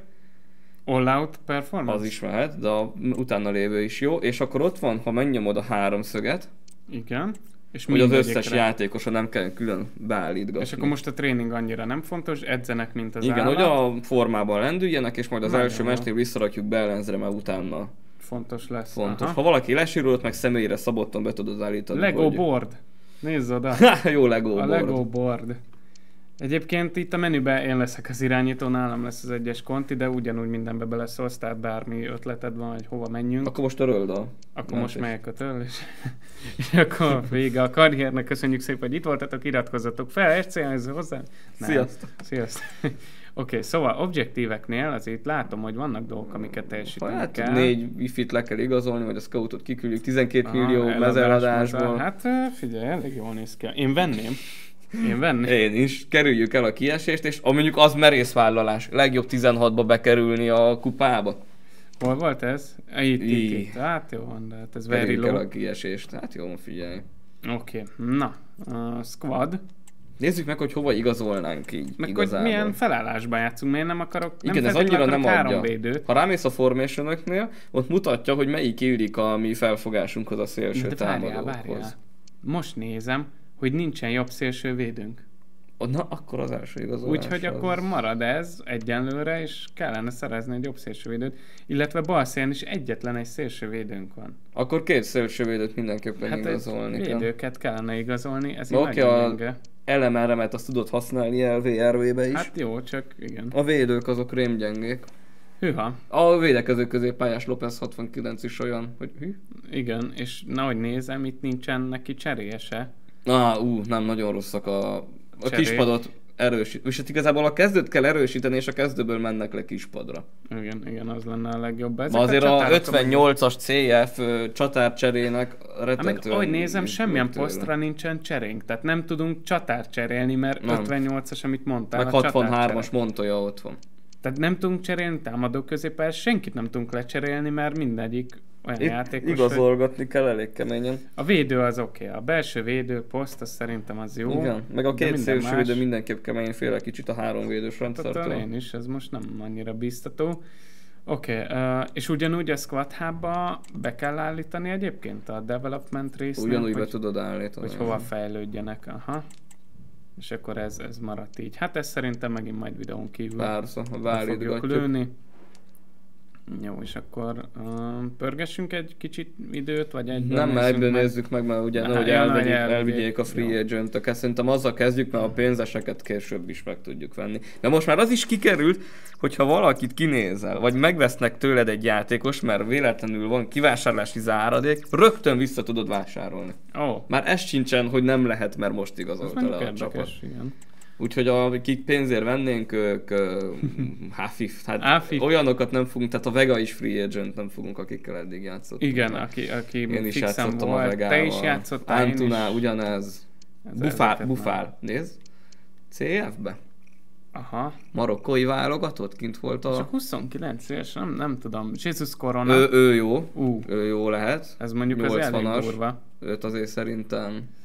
All-out performance? Az is mehet, de a utána lévő is jó. És akkor ott van, ha megnyomod a háromszöget, Igen. És hogy az mindegyikre. összes játékosa nem kell külön beállítgatni. És akkor most a tréning annyira nem fontos, edzenek, mint az Igen, állat. hogy a formában lendüljenek, és majd az Nagyon első jó. meccsnél visszarakjuk balance-re, mert utána Fontos lesz. fontos. Aha. Ha valaki lesérült, meg személyre szabottan be tudod állítani. Lego hogy... board. Nézd oda. Jó Lego A board. Lego board. Egyébként itt a menüben én leszek az irányító, nálam lesz az egyes konti, de ugyanúgy mindenbe beleszólsz, tehát bármi ötleted van, hogy hova menjünk. Akkor most töröld a... Akkor most megyek a től, és, és akkor vége a karriernek. Köszönjük szépen, hogy itt voltatok, iratkozzatok fel, es cé ez hozzá. Nem. Sziasztok! Sziasztok! Oké, okay, szóval objektíveknél azért látom, hogy vannak dolgok, amiket teljesíteni Hát kell. négy wifi-t le kell igazolni, vagy a scoutot kiküldjük tizenkét Aha, millió eladás, mezeladásból. mazar. Hát figyelj, elég jól néz ki. Én venném. Én venném. Én is. Kerüljük el a kiesést, és mondjuk az merészvállalás. Legjobb tizenhatba bekerülni a kupába. Hol volt ez? Itt, itt, Í. itt. Hát jó van, de hát ez very Kerüljük el low. a kiesést. Hát jó, figyelj. Oké, okay. Na, uh, squad. Nézzük meg, hogy hova igazolnánk így Meg igazából. hogy milyen felállásban játszunk, miért nem akarok, nem Igen, ez feltétlenül annyira nem akarok három adja. védőt. Ha rámész a formationoknél, ott mutatja, hogy melyik illik a mi felfogásunkhoz a szélső De várjál, támadókhoz. várjál. Most nézem, hogy nincsen jobb szélső védőnk. Na, akkor az első igazolás. Úgyhogy az- akkor marad ez egyenlőre, és kellene szerezni egy jobb szélsővédőt. Illetve balszéln is egyetlen egy szélsővédőnk van. Akkor két szélsővédőt mindenképpen Hát egy igazolni kell. védőket kellene igazolni, ez így Oké, nagyon a gyenge. elemeremet azt tudod használni el vé er vé-be is. Hát jó, csak igen. A védők azok rémgyengék. Hűha. A védekező középpályás López hatvankilenc is olyan, hogy hű. Igen, és nahogy nézem, itt nincsen neki cseréje se. Na, ú, nem, nagyon rosszak a, a Cserék. kispadot erősít. És hát igazából a kezdőt kell erősíteni, és a kezdőből mennek le kispadra. Igen, igen, az lenne a legjobb. Ezek Ma azért a csatárok, ötvennyolcas cé ef ö, csatárcserének Hát meg rettentően... ahogy nézem, semmilyen tőle. posztra nincsen cserénk. Tehát nem tudunk csatárt cserélni, mert Nem. ötvennyolcas, amit mondtál, Meg a hatvanhármas csatárcsere. Montoya ott van. Tehát nem tudunk cserélni támadó középpályás, senkit nem tudunk lecserélni, mert mindegyik olyan Itt játékos, hogy igazolgatni kell elég keményen. a védő az oké, okay. A belső védő poszt, az szerintem az jó. Igen, meg a de két minden szélső más- védő mindenképp kemény, félek kicsit a három védős Attól rendszertől. én is, ez most nem annyira biztató. Oké, okay, uh, és ugyanúgy a Squad Hub-ba be kell állítani egyébként a development résznél, Ugyanúgy be hogy, tudod állítani. hogy hova fejlődjenek. Aha. És akkor ez, ez maradt így. Hát ez szerintem megint majd videón kívül Persze, be fogjuk beállítgatjuk. lőni. Jó, és akkor uh, pörgessünk egy kicsit időt, vagy egyből Nem, mert nézzünk egyből meg? nézzük meg, mert ugye Aha, nehogy ja, elvegyék, nagy elvigyék. elvigyék a free Jó. agent-öket. Szerintem azzal kezdjük, mert a pénzeseket később is meg tudjuk venni. De most már az is kikerült, hogyha valakit kinézel, vagy megvesznek tőled egy játékos, mert véletlenül van kivásárlási záradék, rögtön vissza tudod vásárolni. Ó, oh, Már ez sincsen, hogy nem lehet, mert most ez igazolta mondjuk le a csapat. érdekes, igen. Úgyhogy akik pénzért vennénk, ők hafif, hát Hafif. olyanokat nem fogunk, tehát a Vega is free agent nem fogunk, akikkel eddig játszottunk. Igen, aki, aki Én is fixen játszottam volt. a Vegával. Te is játszottál, én Antunál is. ugyanez. Ez Bufál, ezeket Bufál, nézd. cé ef-be. Aha. Marokkói válogatott, kint volt Csak a... huszonkilenc éves, nem, nem tudom. Jesus Corona. Ő, ő jó, Ú, ő jó lehet. ez mondjuk az elég nyolcvanas. durva. Őt azért szerintem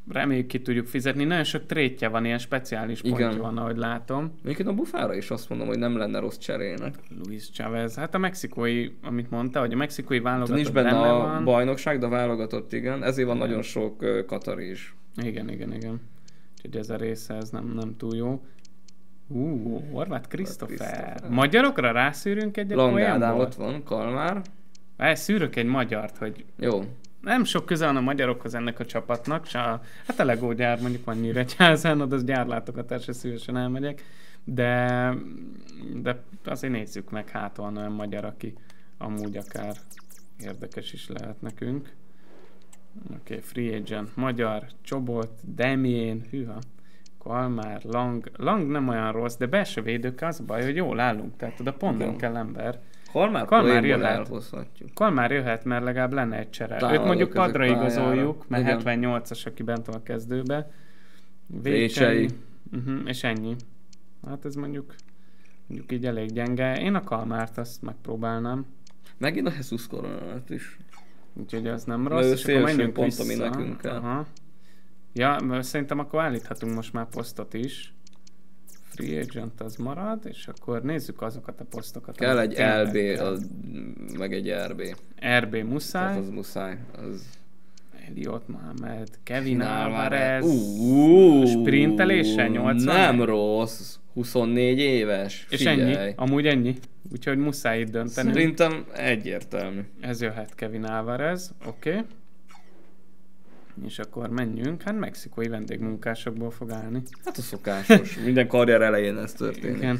reméljük ki tudjuk fizetni. Nagyon sok trétje van, ilyen speciális pontja Igen. van, ahogy látom. Egyébként a Bufára is azt mondom, hogy nem lenne rossz cserének. Luis Chávez, hát a mexikói, amit mondta, hogy a mexikói válogatott Nincs benne benne a van. bajnokság, de a válogatott igen. Ezért van Igen. nagyon sok uh, katari is. Igen, igen, igen. Úgyhogy ez a része, ez nem, nem túl jó. Ú, Horváth Krisztófer. Krisztófer. Magyarokra rászűrünk egyet Lang Ádám olyanból? ott van, Kalmár. Várj, szűrök egy magyart, hogy Jó. nem sok köze van a magyarokhoz ennek a csapatnak, se a, hát a Lego gyár mondjuk van Nyíregyházán, oda az gyárlátogatásra szívesen elmegyek, de, de azért nézzük meg, hát van olyan magyar, aki amúgy akár érdekes is lehet nekünk. Oké, okay, free agent, magyar, Csobot, Demjén, hűha, Kalmár, Lang, Lang nem olyan rossz, de belső védőkkel az a baj, hogy jól állunk, tehát oda pont nem Igen. kell ember. Kalmár, Kalmár Kalmár jöhet. elhozhatjuk. Kalmár jöhet, mert legalább lenne egy csere. Támadók Őt mondjuk ezek padra pályára. igazoljuk, mert Igen. hetvennyolcas, aki bent van a kezdőbe. Vécsei. Uh-huh, és ennyi. Hát ez mondjuk, mondjuk így elég gyenge. Én a Kalmárt azt megpróbálnám. Megint a Jesus Coronát is. Úgyhogy az nem Mert rossz. ő És akkor szélső menjünk pont, vissza. ami nekünk kell. Aha. Ja, mert szerintem akkor állíthatunk most már posztot is. Free agent az marad, és akkor nézzük azokat a posztokat. Kell amik egy tényleg el bé, kell. az, meg egy er bé. er bé muszáj. Tehát az muszáj. Az... Elliot Mohamed, Kevin Kínál már el. Alvarez, Uh, sprinteléssel nyolcvan. Nem rossz. huszonnégy éves. És Figyelj. ennyi, amúgy ennyi. Úgyhogy muszáj itt döntenünk. Szerintem egyértelmű. Ez jöhet Kevin Alvarez, oké. Okay. És akkor menjünk, hát mexikói vendégmunkásokból fog állni. Hát a szokásos. Minden karrier elején ez történik. Igen.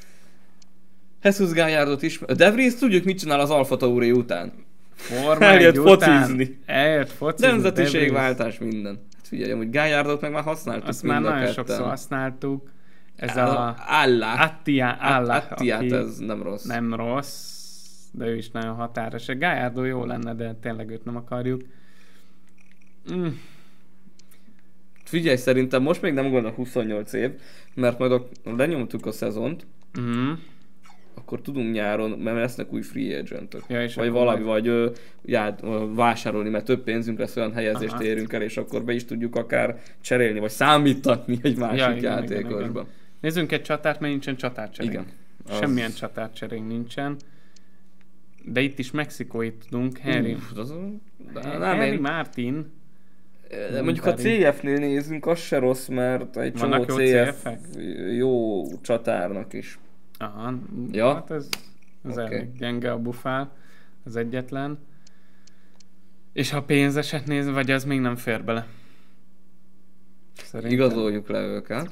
Jesus Gallardot is. A De Vries tudjuk mit csinál az Alfa Tauri után. Forma Eljött egy után, focizni. Eljött focizni. Nemzetiségváltás minden. Hát figyelj, amúgy Gallardot meg már használtuk Azt mind már a nagyon ketten. sokszor használtuk. Ez a Alla. Attia, Alla, Attiát, aki ez nem rossz. nem rossz, de ő is nagyon határos. A Gallardo jó lenne, de tényleg őt nem akarjuk. Mm. Figyelj, szerintem most még nem gond a huszonnyolc év, mert majd a, lenyomtuk a szezont, Mm. akkor tudunk nyáron, mert lesznek új free agentek. Ja, és vagy akkor valami, majd- vagy ö, já, ö, vásárolni, mert több pénzünk lesz, olyan helyezést Aha. érünk el, és akkor be is tudjuk akár cserélni, vagy számítatni egy másik Ja, igen, játékosba. igen, igen. Nézzünk egy csatát, mert nincsen csatárcserénk. Igen. Az- Semmilyen csatárcserénk nincsen. De itt is mexikóit tudunk. Harry, Uff, az, de nem, Harry én, Martin. de mondjuk ha cé ef-nél nézünk, az se rossz, mert egy csomó Vannak jó cé ef cé ef-ek? jó csatárnak is. Aha, Ja. hát ez, ez Oké. elég gyenge a bufál, az egyetlen. És ha pénzeset néz, vagy az még nem fér bele. Szerintem. Igazoljuk le őket.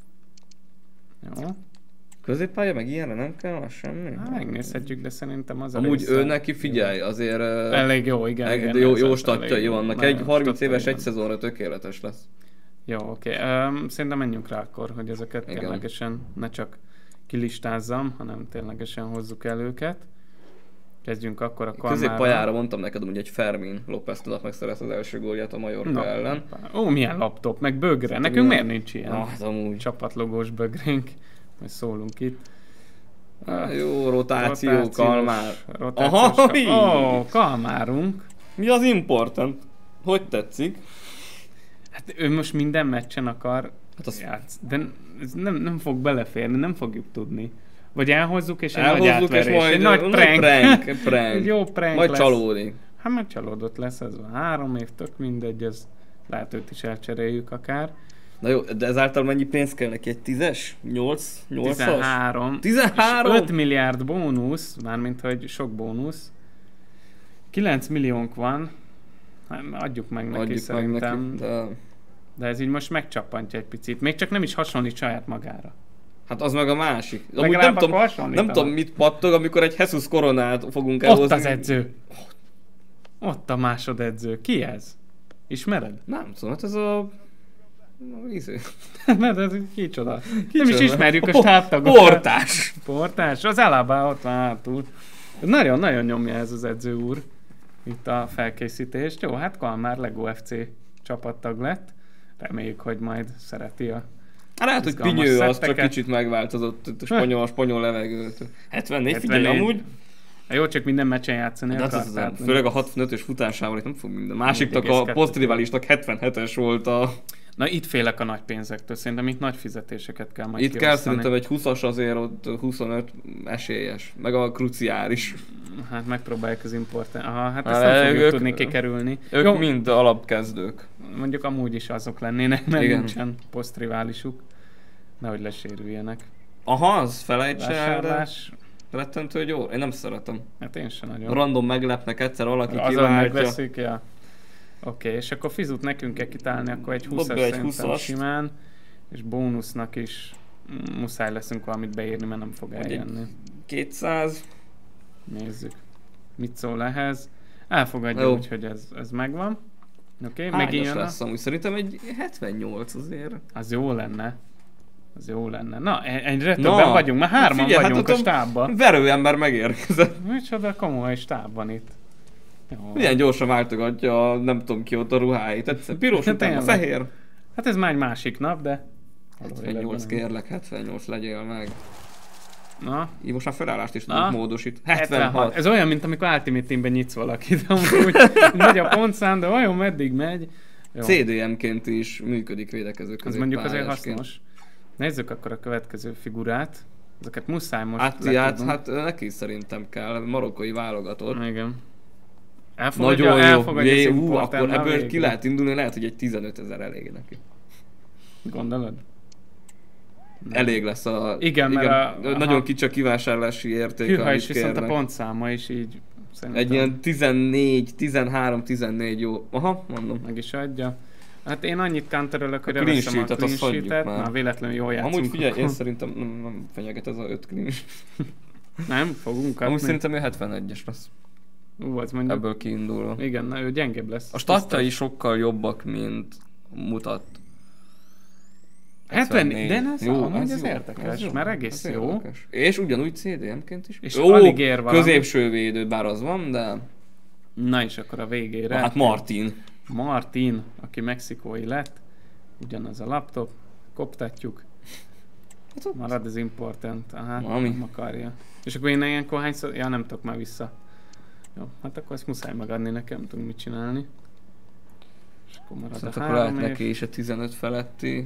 Jó. Középpálya meg ilyenre nem kell, az semmi? Hát megnézhetjük, de szerintem az a Amúgy része- ő neki figyelj, azért ö, Elég jó, igen. eg- igen, jó, ez jó az statjai elég jó. vannak. Nagyon Egy harminc statjai éves egy van. szezonra tökéletes lesz. Jó, oké. Okay. Szerintem menjünk rá akkor, hogy ezeket Igen. ténylegesen ne csak kilistázzam, hanem ténylegesen hozzuk el őket. Kezdjünk akkor a Kalmárral. Középpályára mondtam neked, hogy egy Fermin López tudnak megszerezni az első gólját a Mallorca Na, ellen. Ó, milyen laptop, meg bögre. Nekünk milyen- miért nincs ilyen Na, hát amúgy. csapatlogós bögrénk? Majd szólunk itt. Á, jó, rotáció, Rotációs- Kalmár. rotációs Aha, Ka- így. Ó, Kalmárunk. Mi az important? Hogy tetszik? Hát ő most minden meccsen akar Hát az játsz, de ez nem, nem fog beleférni, nem fogjuk tudni. Vagy elhozzuk és egy nagy elhozzuk és átverés, majd egy nagy prank. prank, prank. Egy jó prank Majd lesz. csalódik. Hát majd csalódott lesz, ez van három év, tök mindegy, ez lehet őt is elcseréljük akár. Na jó, de ezáltal mennyi pénz kell neki? Egy tízes? Nyolc? Nyolcas? tizenhárom. tizenhárom? És öt milliárd bónusz, mármint hogy sok bónusz. kilenc milliónk van. Hát adjuk meg neki Adjuk meg szerintem. neki, de... De ez így most megcsappantja egy picit. Még csak nem is hasonlít saját magára. Hát az meg a másik. Amúgy Legalább nem akkor tudom, hasonlítanak. nem tudom mit pattog, amikor egy Jesus Coronát fogunk Ott elhozni. az edző. Ott a másodedző. Ki ez? Ismered? Nem tudom, hát ez a... Na, izé. Mert ez kicsoda. Nem is ismerjük a Po- stábtagot. Portás! Portás. Az Alaba ott van hátul. Nagyon-nagyon nyomja ez az edző úr. Itt a felkészítést. Jó, hát Kalmár Lego ef cé csapattag lett. Reméljük, hogy majd szereti a... Hát lehet, hogy Izgalmas Pinyő az csak szetteket. kicsit megváltozott itt a spanyol, a spanyol levegőt. hetvennégy, figyelj, hetvennégy. amúgy Hát jó, csak minden meccsen játszani De hát ez akartál. az, főleg a hatvanötös futásával itt nem fog minden. Másiknak a posztriválisnak hetvenhetes volt a... Na itt félek a nagy pénzektől, szerintem itt nagy fizetéseket kell majd Itt kiosztani. kell szerintem egy huszas azért, ott huszonöt esélyes, meg a kruciális. Hát megpróbáljuk az importál. Aha, hát Há, ezt nem fogjuk ők- tudni kikerülni. Ők Jó, mind alapkezdők. mondjuk amúgy is azok lennének, mert Igen. nincsen posztriválisuk. Nehogy lesérüljenek. Aha, az felejts el, de Vásárlás, rettentő, hogy jó. Én nem szeretem. hát én sem nagyon. Random meglepnek egyszer, valaki Azon kiváltja. megveszik, ja. Oké, okay, és akkor fizut nekünk kell kitálni, akkor egy húszas Dobja egy szerintem húszast. simán, és bónusznak is mm, muszáj leszünk valamit beírni, mert nem fog Vagy egy- eljönni. kétszáz. Nézzük, mit szól ehhez. Elfogadja, Jó. úgyhogy ez, ez megvan. Oké, okay, megint Hányas jön a... lesz amúgy? Szerintem egy hetvennyolc azért. Az jó lenne. Az jó lenne. Na, e- egyre Na, többen vagyunk, már hárman figyelj, hát vagyunk ott a stábban. Verőember megérkezett. Micsoda komoly stáb van itt. Jó. Milyen gyorsan váltogatja a nem tudom ki ott a ruháit. Egyszer piros, utána Tényleg. fehér. Hát ez már egy másik nap, de... hetvennyolc kérlek, hetvennyolc legyél meg. Na, Így most már felállást is Na, tudunk módosít. hetvenhat. hetvenhat. Ez olyan, mint amikor Ultimate Teamben nyitsz valakit, amúgy megy a pontszám, de vajon meddig megy? Jó. cé dé em-ként is működik védekező Ez mondjuk azért középpályásként. hasznos. Nézzük akkor a következő figurát. Ezeket muszáj most Áttiát, letudnunk. hát neki szerintem kell, marokkói válogatott. Igen. Elfogadja, Nagyon jó. elfogadja Jé, az ú, importer, akkor na ebből végre. ki lehet indulni, lehet, hogy egy tizenöt ezer elég neki. Gondolod? Nem. Elég lesz a... Igen, mert a- nagyon aha. kicsi a kivásárlási értéke, Hűha, amit és viszont a kérnek. pontszáma is így szerintem Egy ilyen tizennégy, tizenhárom, tizennégy jó. Aha, mondom. meg is adja. Hát én annyit counterölök, hogy A clean reveszem a sheet-et, clean azt hagyjuk sheet-et. már. Na, véletlenül jól játszunk. Amúgy figyelj, én akkor. szerintem nem, nem fenyeget ez a öt clean. Nem, fogunk kapni. Amúgy szerintem ő hetvenegyes lesz. Ú, az mondjuk. Ebből kiindulva. Igen, na, ő gyengébb lesz. A statjai sokkal jobbak, mint mutat. hetven, de hetvennégy. ez, Jó, amúgy ez ez jó, érdekes, ez jó, mert egész ez jó. érdekes. És ugyanúgy cé dé em-ként is. És Ó, alig ér valami. középső védő, bár az van, de... Na és akkor a végére. Na, hát Martin. Martin, aki mexikói lett. Ugyanaz a laptop. Koptatjuk. Hát ott- Marad az important. Aha, Ami. nem akarja. És akkor én ilyenkor hányszor... Ja, nem tudok már vissza. Jó, hát akkor ezt muszáj megadni nekem, nem tudunk mit csinálni. És akkor marad Szóval a akkor lehet három év. neki is a tizenöt feletti.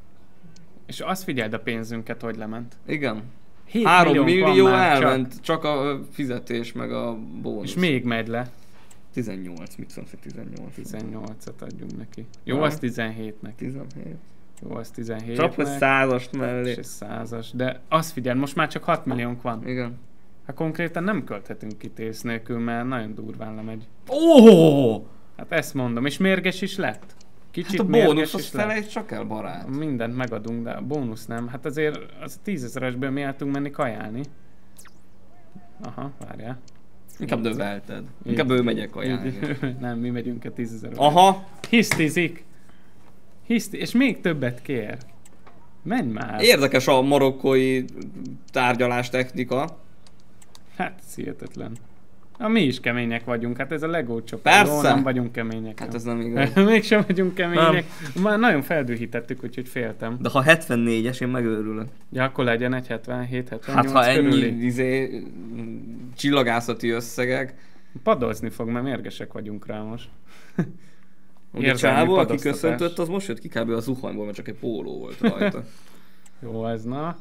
És azt figyeld a pénzünket, hogy lement. Igen. hét három milliónk van millió már csak. elment, csak a fizetés meg a bónusz. És még megy le. tizennyolc, mit szólsz, hogy tizennyolc? tizennyolcat adjunk neki. Jó, Ja. az tizenhétnek. tizenhét. Jó, az tizenhétnek. Csap egy százast mellé. És egy százas. De azt figyeld, most már csak hat milliónk van. Igen. Hát konkrétan nem költhetünk ki tész nélkül, mert nagyon durván lemegy. Ó! Hát ezt mondom, és mérges is lett. Kicsit Hát a mérges bónusz, azt is lett. felejtsd csak el, barát. Mindent megadunk, de a bónusz nem. Hát azért az tízezeresből mi el tudunk menni kajálni. Aha, várjál. Inkább növelted. Így. Inkább ő megyek ajánlni. Így. Nem, mi megyünk a tízezer. Aha! Hisztizik. Hiszti, és még többet kér. Menj már. Érdekes a marokkói tárgyalás technika. Hát, ez hihetetlen. Na, mi is kemények vagyunk, hát ez a Lego csoport. Persze. Jó, nem vagyunk kemények. Hát jó. ez nem igaz. Mégsem vagyunk kemények. Már nagyon feldühítettük, úgyhogy féltem. De ha hetvennégyes, én megőrülök. Ja, akkor legyen egy hetvenhét hetvennyolc Hát ha ennyi körüli. izé, csillagászati összegek. Padozni fog, mert mérgesek vagyunk rá most. Ugye Érzelmi csávó, aki padoztatás. köszöntött, az most jött ki kb. A zuhanyból, mert csak egy póló volt rajta. Jó, ez na.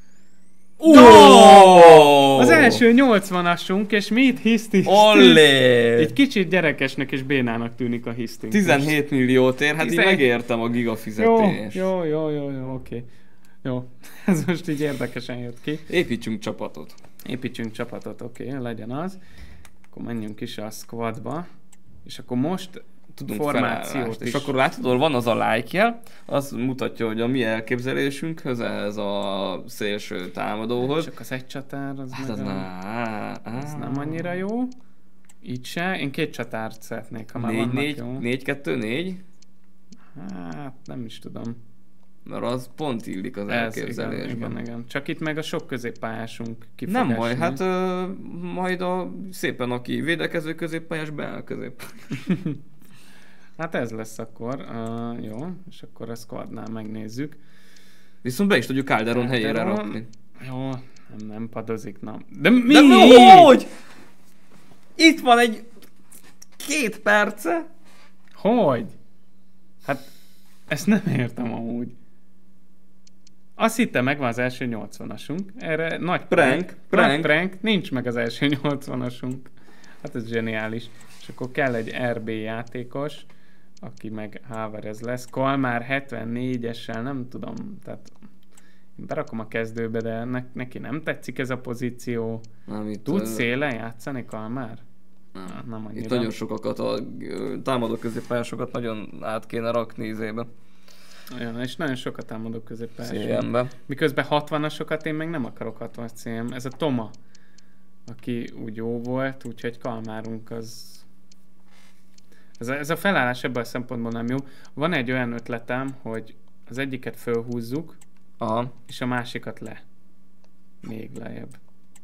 Oh! Az első nyolcvanasunk, és mi itt hisztiztünk. Ollé! Egy kicsit gyerekesnek és bénának tűnik a hisztünk. tizenhét milliót ér, hát így tizenhét megértem a Jó, gigafizetést. jó, jó, jó, jó, oké. Jó, ez most így érdekesen jött ki. Építsünk csapatot. Építsünk csapatot, oké, legyen az. Akkor menjünk is a squadba. És akkor most Tudunk formációt felállást. is. És akkor látod, ahol van az a like jel, az mutatja, hogy a mi elképzelésünkhöz, ez a szélső támadóhoz. Csak az egy csatár, az, Hát meg az, a- na, az nem annyira jó. Így se. Én két csatárt szeretnék, ha már négy vannak négy, jó. négy kettő négy, Hát nem is tudom. mert az pont illik az Ez, igen, elképzelésben. igen, igen. Csak itt meg a sok középpályásunk ki fog Nem baj, esni. hát ö, majd a szépen aki védekező középpályás, beáll közép. Hát ez lesz akkor. Uh, jó, és akkor a squadnál megnézzük. Viszont be is tudjuk Calderon helyére Calderon. rakni. Jó, nem, nem padozik, na. De mi? De mi? Hogy? Itt van egy két perce. Hogy? Hát ezt nem értem amúgy. Azt hittem, megvan az első nyolcvanasunk. Erre nagy Prank, prank. prank. Nagy prank. Nincs meg az első nyolcvanasunk. Hát ez zseniális. És akkor kell egy er bé játékos, aki meg Hávarez lesz. Kalmár hetvennégyessel, nem tudom, tehát én berakom a kezdőbe, de ne, neki nem tetszik ez a pozíció. Nem, itt, Tud uh, szélen játszani Kalmár? Nem. Ah, nem annyira. Itt nagyon sokakat, a támadó középpályásokat nagyon át kéne rakni izébe. Olyan, és nagyon sokat támadok középpályásra. cé em-be. Miközben hatvanasokat én meg nem akarok hatvanas cé em. Ez a Toma, aki úgy jó volt, úgyhogy Kalmárunk az... Ez a, ez a felállás ebből a szempontból nem jó. Van egy olyan ötletem, hogy az egyiket fölhúzzuk, Aha. és a másikat le. Még lejjebb.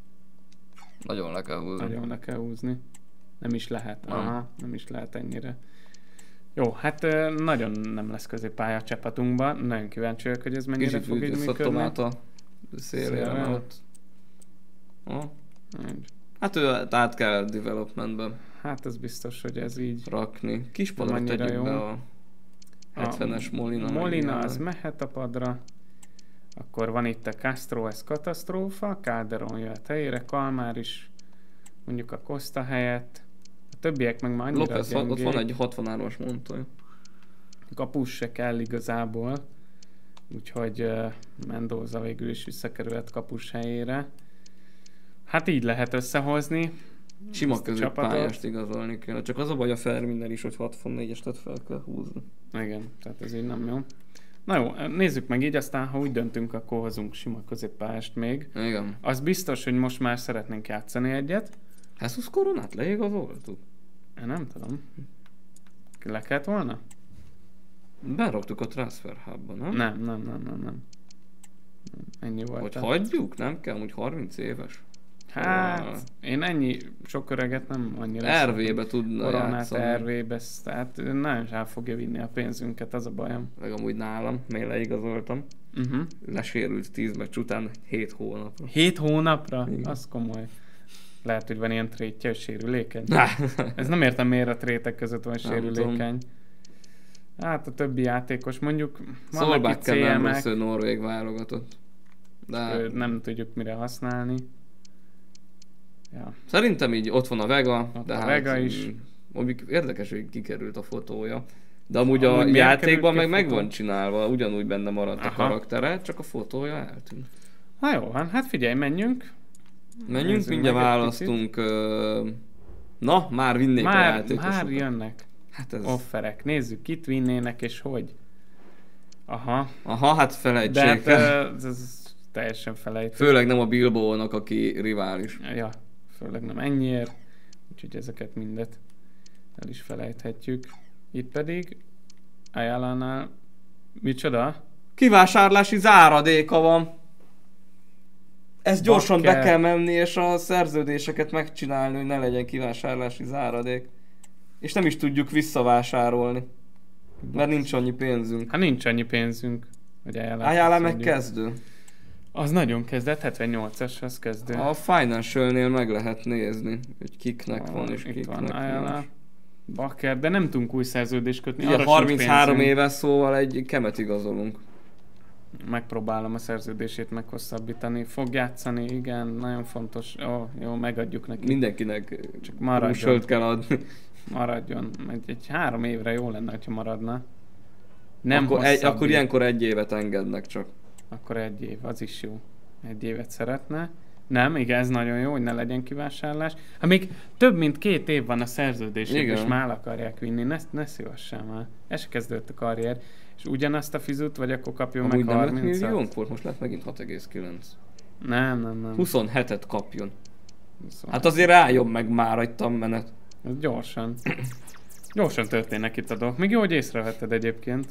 Nagyon le kell húzni. Nagyon le kell húzni. Nem is lehet. Nem. Aha, nem is lehet ennyire. Jó, hát ö, nagyon nem lesz középpálya a csapatunkban. Nagyon kíváncsi vagyok, hogy ez mennyire Kicsit fog így ügyesz a működni. tomáta szélére Szélre. mellett. Ha? Nincs. Hát ő át kell developmentbe Hát ez biztos, hogy ez így. rakni. Kis padra annyira tegyük jó. be a hetvenes Molina. Molina meg az ilyen. mehet a padra. Akkor van itt a Castro, ez katasztrófa. Calderon jöhet helyére, Kalmár is mondjuk a Costa helyett. A többiek meg már annyira López, ott gyengék. van egy hatvanhármas Montoya. Kapus se kell igazából. Úgyhogy uh, Mendoza végül is visszakerülhet kapus helyére. Hát így lehet összehozni. Sima ezt a középpályást igazolni kell. Csak az a baj a Ferminnel is, hogy hatvannégyest fel kell húzni. Igen, tehát ez így nem jó. Na jó, nézzük meg így, aztán ha úgy döntünk, akkor hozunk sima középpályást még. Igen. Az biztos, hogy most már szeretnénk játszani egyet. Jesus Coronát leigazoltuk? Én nem tudom. Le kellett volna? Beraktuk a Transfer Hubba, nem? Nem, nem, nem, nem, nem. Ennyi volt. Hogy tehát- hagyjuk? Nem kell, úgy harminc éves. Hát, én ennyi sok öreget nem annyira er vé-be tudna Koronát játszani. er vé-be, tehát nagyon el fogja vinni a pénzünket, az a bajom. Meg amúgy nálam, még leigazoltam. Uh-huh. Lesérült tíz meccs után hét hónapra. Hét hónapra? Igen. Az komoly. Lehet, hogy van ilyen trétje, hogy sérülékeny. Na. Ez nem értem, miért a trétek között van Nem sérülékeny. Hát a többi játékos, mondjuk vannak itt Szolbákkel cé nem em-ek, rossz, ő norvég válogatott. De ő nem tudjuk mire használni. Ja. szerintem így ott van a Vega, Ott de a hát Vega is. mm, amíg érdekes, hogy kikerült a fotója. De amúgy Amúgy a miért játékban került meg ki a meg van fotó? csinálva, ugyanúgy benne maradt a Aha. karaktere, csak a fotója eltűnt. Na jó, van, hát figyelj, menjünk. Menjünk, Nézzük mindjárt meg egy választunk. ö, Na, már vinnék a Már, játékosokat. már jönnek Hát ez... offerek. Nézzük, kit vinnének és hogy. Aha. Aha, hát De felejtsék hát, el. ez, ez teljesen felejtő. Főleg nem a Bilbao-nak, aki rivális. Ja, főleg nem ennyiért. Úgyhogy ezeket mindet el is felejthetjük. Itt pedig Ayala-nál micsoda? Kivásárlási záradéka van. Ez gyorsan Bakker. be kell menni, és a szerződéseket megcsinálni, hogy ne legyen kivásárlási záradék. És nem is tudjuk visszavásárolni. Mert nincs annyi pénzünk. Hát nincs annyi pénzünk, hogy Ayala. Ayala meg kezdő. Az nagyon kezdett, hetvennyolcas, az kezdő. A Financial-nél meg lehet nézni, hogy kiknek Ah, van és itt kiknek van Ayala. nincs. Bakker, de nem tudunk új szerződést kötni. Ugye arra sincs harminchárom pénzünk. éves, szóval egy kemet igazolunk. Megpróbálom a szerződését meghosszabbítani. Fog játszani, igen, nagyon fontos. Ó, jó, megadjuk neki. Mindenkinek Csak maradjon. rúsölt kell adni. Maradjon. Egy, egy három évre jó lenne, ha maradna. Nem akkor, egy, hosszabb akkor év. ilyenkor egy évet engednek csak. Akkor egy év, az is jó. Egy évet szeretne. Nem, igen, ez nagyon jó, hogy ne legyen kivásárlás. Hát még több mint két év van a szerződésében, Igen. és már el akarják vinni. Ne, ne szívassál már. Ez se kezdődött a karrier. És ugyanazt a fizut, vagy akkor kapjon Amúgy meg nem lett harmincat? milliónk volt, most lett megint hat egész kilenc. Nem, nem, nem. huszonhetet kapjon. Szóval Hát azért álljon meg már egy tanmenet. ez gyorsan. Gyorsan történnek itt a dolgok. Még jó, hogy észrevetted egyébként.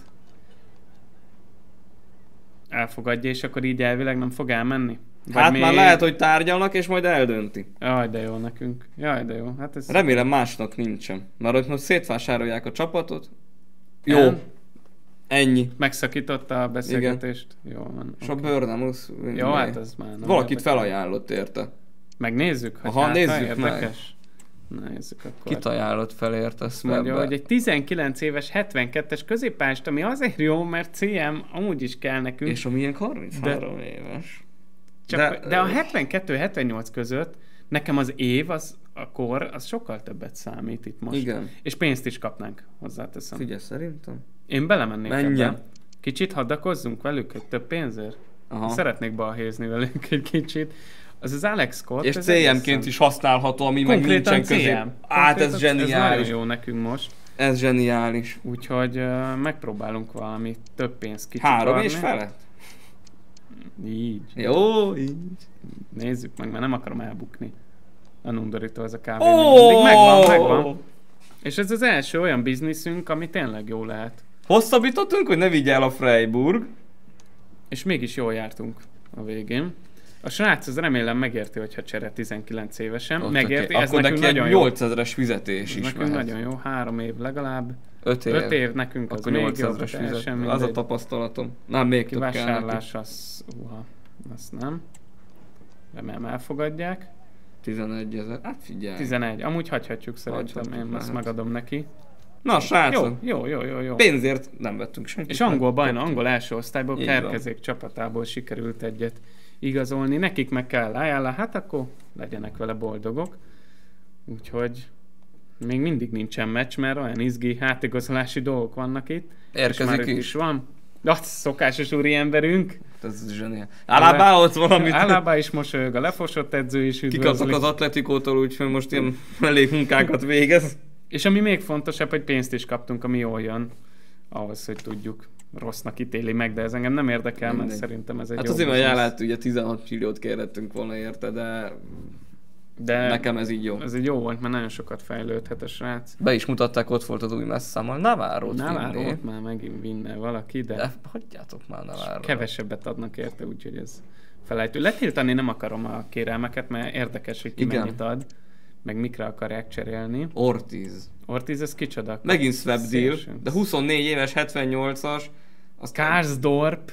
Elfogadja, és akkor így elvileg nem fog elmenni? Vagy Hát még... már lehet, hogy tárgyalnak, és majd eldönti. Jaj, de jó nekünk. Jaj, de jó. Hát ez... Remélem másnak nincsen. Mert hogy most szétvásárolják a csapatot. Jó. El? Ennyi. Megszakította a beszélgetést? Jó van. És a oké. Börnemus... Jó, hát az már nem Valakit érdekel. felajánlott érte. Megnézzük, hogy Aha, hát, nézzük ha meg. érdekes. Na nézzük akkor. Kit ajánlott felért ezt Mondja, ebbe? hogy egy tizenkilenc éves hetvenkettes középpályást, ami azért jó, mert cé em amúgy is kell nekünk. És a miénk harminchárom de... éves. Csak, de, de a hetvenkettő hetvennyolc között nekem az év, az a kor, az sokkal többet számít itt most. Igen. És pénzt is kapnánk, hozzáteszem. Figyelj, szerintem. Én belemennék Menjen. ebbe. Kicsit haddakozzunk velük, egy több pénzért. Aha. Szeretnék balhézni velük egy kicsit. Az az Alex Scott. És cé em-ként is használható, ami meg nincsen közé. Át, ez zseniális. Ez nagyon jó nekünk most. Ez zseniális. Úgyhogy uh, megpróbálunk valami több pénzt kicsit Három adni. és felett? Így. Jó, így. Nézzük meg, mert nem akarom elbukni. A undorító az a kávé. Oh! Mindig megvan, megvan. És ez az első olyan bizniszünk, ami tényleg jó lehet. Hosszabbítottunk, hogy ne vigyál a Freiburg. És mégis jól jártunk a végén. A srác az remélem megérti, hogyha csere tizenkilenc évesen. Ott megérti, okay. ez akkor nekünk neki nagyon egy jó. nyolcezres fizetés is Nekünk mehet. nagyon jó, három év legalább. Öt év. Öt év nekünk az akkor még nyolcezres jobb, fizetés. teljesen Az a mindegy. tapasztalatom. Nem, még több kell neki. Kivásárlás az, uha, azt nem. Remélem elfogadják. tizenegy ezer. Hát figyelj. tizenegy. Amúgy hagyhatjuk szerintem, Hagyhatjuk, én azt mehet. megadom neki. Na, srácok. Jó, jó, jó, jó, jó. Pénzért nem vettünk senkit. És angol bajnok, angol első osztályból, Így Kerkezék csapatából sikerült egyet igazolni. Nekik meg kell ajánlani, hát akkor legyenek vele boldogok. Úgyhogy még mindig nincsen meccs, mert olyan izgi hátigazolási dolgok vannak itt. Érkezik és már is. itt is van. Az szokásos úri emberünk. Ez zseniál. Alaba ott valamit. Alaba is mosolyog, a lefosott edző is üdvözli. Kikaptak az Atletikótól, úgyhogy most ilyen elég munkákat végez. És ami még fontosabb, hogy pénzt is kaptunk, ami jól jön. Ahhoz, hogy tudjuk. Rossznak ítéli meg, de ez engem nem érdekel, mert Mindegy. szerintem ez egy Hát jó azért, mert biznisz. jálát ugye tizenhat milliót kérhettünk volna érte, de, De nekem ez így jó. ez így jó volt, mert nagyon sokat fejlődhet a srác. Be is mutatták, ott volt az új messzámmal. Navarro-t Navarro vinné. ott már megint vinne valaki, de, De hagyjátok már Navarro. kevesebbet adnak érte, úgyhogy ez felejtő. Letiltani nem akarom a kérelmeket, mert érdekes, hogy ki Igen. mennyit ad, meg mikre akarják cserélni. Ortiz. Ortiz, ez kicsoda? Megint swap deal, Szélső. de huszonnégy éves, hetvennyolcas. Azt Karsdorp,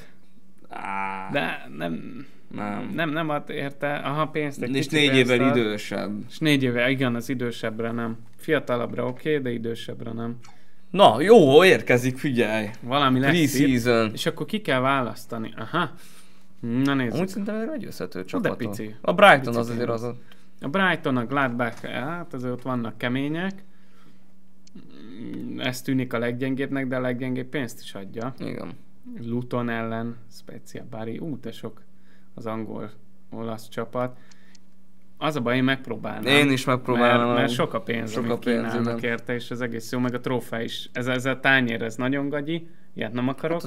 Á, de nem, nem. nem, nem ad érte, aha, pénzt egy És kicsit négy pénzt évvel ad. idősebb. És négy éve, igen, az idősebbre nem. Fiatalabbra oké, okay, de idősebbre nem. Na, jó, érkezik, figyelj. Valami lesz itt, Pre-season. és akkor ki kell választani. Aha. Na nézzük. Amúgy szerintem egy meggyőzhető csapaton. pici. A Brighton Pici az azért az a... A Brighton, a Gladbach, hát azért ott vannak kemények. Ez tűnik a leggyengébbnek, de a leggyengébb pénzt is adja. Igen. Luton ellen, Spezia, Bari, ú, de sok az angol, olasz csapat. Az a baj, én megpróbálnám. Én is megpróbálnám. Mert, mert sok a pénz, Sok sok a amit pénz, kínálnak igen. érte, és ez egész jó, meg a trófea is. Ez, ez a tányér, ez nagyon gagyi, ilyet nem akarok.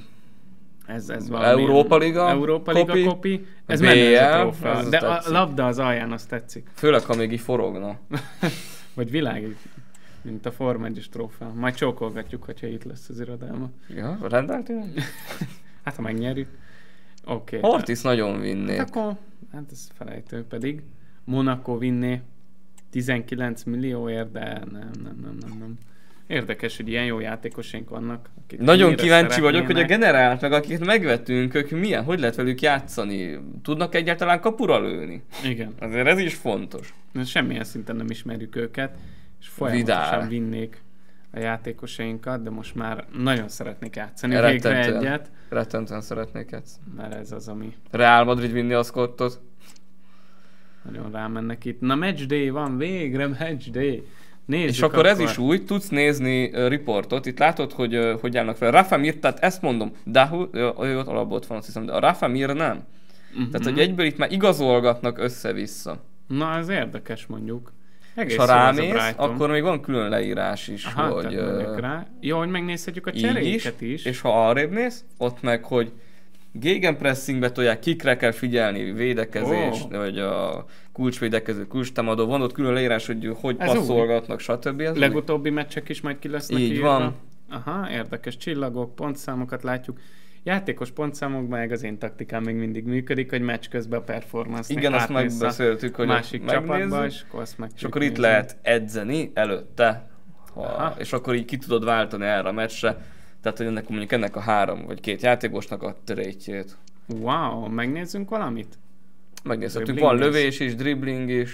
Ez, ez valami Európa Liga, Európa Liga kopi. kopi. Ez bé el, menő ez a trófea. ez De a tetszik. labda az alján, az tetszik. Főleg, ha még így forogna. Vagy világít, mint a Forma egyes trófea. Majd csókolgatjuk, hogyha itt lesz az irodalma. Ja, rendeltél? Hát, ha megnyerjük. Oké. Okay. Ortiz nagyon vinnék. Hát akkor, hát ez felejtő pedig. Monaco vinné tizenkilenc millióért, de nem, nem, nem, nem, nem. Érdekes, hogy ilyen jó játékosaink vannak. Akik Nagyon ennyire kíváncsi vagyok, hogy a szeretnének. generált, meg akiket megvettünk, ők milyen, hogy lehet velük játszani? Tudnak egyáltalán kapura lőni? Igen. Azért ez is fontos. Semmilyen szinten nem ismerjük őket, és folyamatosan Vidal. vinnék a játékosainkat, de most már nagyon szeretnék játszani végre Rettentően. egyet, Rettentően szeretnék játszani. mert ez az, ami Real Madrid vinni a Scottot. nagyon rámennek itt. Na, match day van, végre match day. Nézzük És akkor, ez is úgy, tudsz nézni uh, riportot, itt látod, hogy uh, hogy állnak fel. Rafa Mir, tehát ezt mondom, Dahu, ő ott alapból ott van, azt hiszem, de a Rafa Mir nem. Uh-huh. Tehát, hogy egyből itt már igazolgatnak össze-vissza. Na, ez érdekes mondjuk. Egész És ha jó ez a rámész, Brighton. akkor még van külön leírás is, Aha, hogy... tehát mondjuk uh, rá. Jó, hogy megnézhetjük a így cseréket is. És ha arrébb néz, ott meg, hogy gegenpressingbe tolják, kikre kell figyelni, védekezés, Ó. vagy a kulcsvédekező, kulcstámadó, van ott külön leírás, hogy hogy Ez passzolgatnak, stb. Ez Legutóbbi meccsek is majd ki lesznek Így írva. van. Aha, érdekes csillagok, pontszámokat látjuk. Játékos pontszámokban meg az én taktikám még mindig működik, hogy meccs közben a performance Igen, azt megbeszéltük, hogy másik csapatba, megnézzük, és akkor azt meg és akkor itt lehet edzeni előtte, ha, és akkor így ki tudod váltani erre a meccsre. Tehát, hogy ennek mondjuk ennek a három vagy két játékosnak a trétjét. Wow, megnézzünk valamit? Megnézhetünk, Dribbling van is. lövés is, dribbling is.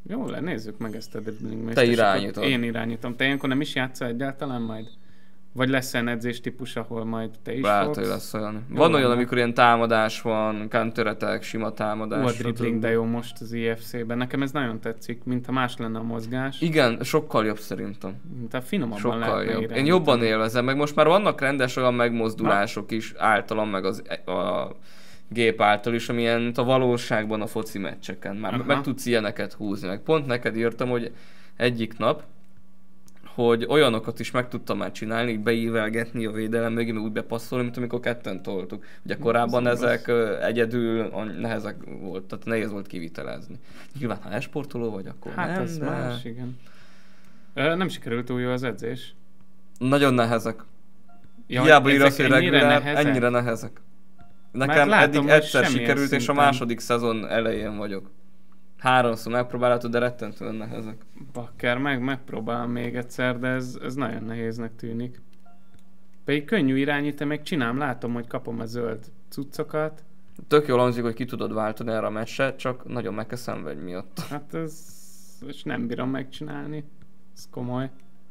Jó, le, nézzük meg ezt a dribbling. Te irányítod. Én irányítom. Te ilyenkor nem is játszol egyáltalán majd? Vagy lesz olyan edzés típus, ahol majd te is Lehet, fogsz? hogy lesz olyan. Jó, Van olyan, van. amikor ilyen támadás van, counter-attack, sima támadás. Ó, a dribbling, de jó most az i ef cé-ben. Nekem ez nagyon tetszik, mintha más lenne a mozgás. Igen, sokkal jobb szerintem. Mintha finomabban Sokkal lehetne jobb. irányítani. Én jobban élvezem, meg most már vannak rendes olyan megmozdulások is általam, meg az, a gép által is, amilyen a valóságban a foci meccseken. Már Aha. meg tudsz ilyeneket húzni. Meg pont neked írtam, hogy egyik nap, hogy olyanokat is meg tudtam már csinálni, beívelgetni a védelem mögé, meg úgy bepasszolni, mint amikor ketten toltuk. Ugye korábban Ez ezek ö, egyedül nehezek volt, tehát nehéz volt kivitelezni. Nyilván, ha esportoló vagy, akkor Hát nem, ez de más, igen. Ö, nem sikerült túl jó az edzés. nagyon nehezek. Ja, Hiába ezek írsz, hogy ennyire regulár, nehezek? ennyire nehezek. Mert Nekem látom, eddig hogy egyszer semmilyen sikerült, és a szinten. második szezon elején vagyok. Háromszor megpróbálhatod, de rettentően nehezek. Bakker, meg megpróbálom még egyszer, de ez, ez nagyon nehéznek tűnik. Pedig könnyű irányítani, meg csinálom, látom, hogy kapom a zöld cuccokat. Tök jól hangzik, hogy ki tudod váltani erre a meccset, csak nagyon meg kell szenvedj miatt. Hát ez... és nem bírom megcsinálni. Ez komoly.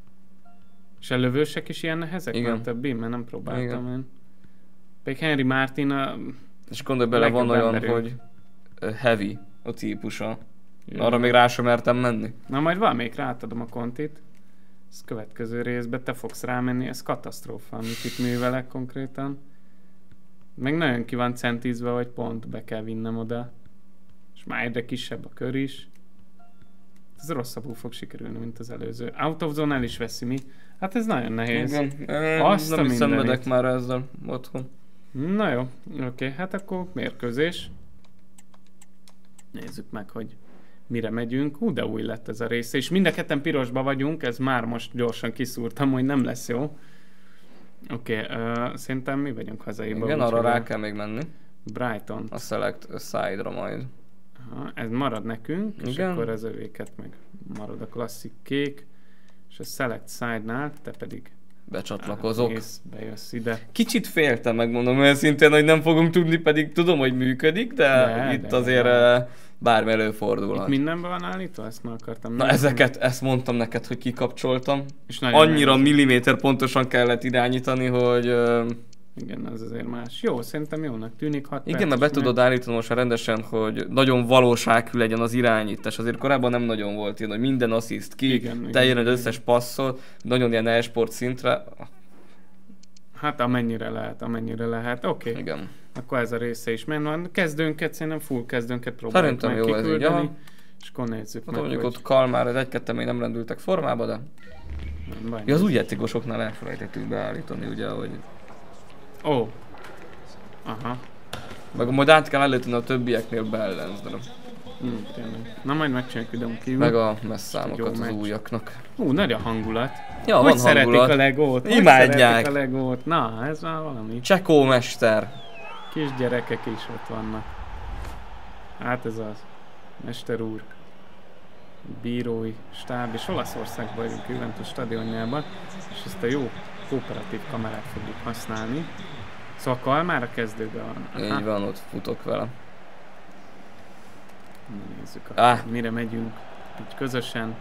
És a lövősek is ilyen nehezek? Igen. Mert többi, mert nem próbáltam Igen. én. Pedig Henry Martin a... És gondolj bele, van legjobb olyan, emberünk. hogy ö, heavy a típusa. Jö. Arra még rá sem mertem menni. Na majd valamelyik rátadom a kontit. Ez következő részben te fogsz rámenni, ez katasztrófa, amit itt művelek konkrétan. Meg nagyon ki van centízve, hogy pont be kell vinnem oda. És már egyre kisebb a kör is. Ez rosszabbul fog sikerülni, mint az előző. Out of zone el is veszi mi. Hát ez nagyon nehéz. Igen, Azt a nem is mindenit. szenvedek már ezzel otthon. Na jó, oké, hát akkor mérkőzés. Nézzük meg, hogy mire megyünk. Hú, de új lett ez a része, és mind a ketten pirosba vagyunk, ez már most gyorsan kiszúrtam, hogy nem lesz jó. Oké, uh, szerintem mi vagyunk hazaiba. Igen, úgy, arra hogy rá a kell még menni. Brighton. A select side-ra majd. Aha, ez marad nekünk, és Igen. akkor az övéket meg marad a klasszik kék, és a select side-nál, te pedig Becsatlakozok. mész, bejössz ide. Kicsit féltem, megmondom őszintén, hogy nem fogunk tudni, pedig tudom, hogy működik, de, De, itt de, azért de. de. bármi Itt előfordulhat. mindenben van állítva? Ezt már akartam. Na ezeket, ezt mondtam neked, hogy kikapcsoltam. És nagyon Annyira nehéz. milliméter pontosan kellett irányítani, hogy... ö, Igen, az azért más. Jó, szerintem jónak tűnik. hat Igen, mert be perces tudod meccs. állítani most már rendesen, hogy nagyon valóságű legyen az irányítás. Azért korábban nem nagyon volt ilyen, hogy minden assziszt ki, Igen, te igen, az igen. összes passzol, nagyon ilyen e-sport szintre. Hát amennyire lehet, amennyire lehet. Oké, okay. Igen. Akkor ez a része is menn van. Kezdőnket, szerintem full kezdőnket próbáljuk Szerintem meg jó ez így, kiküldeni. aha. És akkor nézzük Hát meg, mondjuk hogy ott Kalmár, az egy-ketten még nem rendültek formába, de... nem baj. Ja, az új játékosoknál elfelejtettük beállítani, ugye, hogy... Ó. Aha. Meg majd át kell állítani a többieknél balance-re. Hm, tényleg. Na majd megcsináljuk videón kívül. Meg a Jó messzámokat az meccs. újaknak. Hú, nagy a hangulat. Ja, hogy van szeretik hangulat. a legót? Hogy Imádják. szeretik a legót? Na, ez már valami. Csekó mester. Kis gyerekek is ott vannak. Hát ez az. Mester úr. Bírói stáb, és Olaszországban vagyunk, Juventus stadionjában, és ezt a jó kooperatív kamerát fogjuk használni. Szóval Kalmár a kezdőben van. Aha. Így van, ott futok vele. Na, nézzük, Ah. akkor mire megyünk. Így közösen.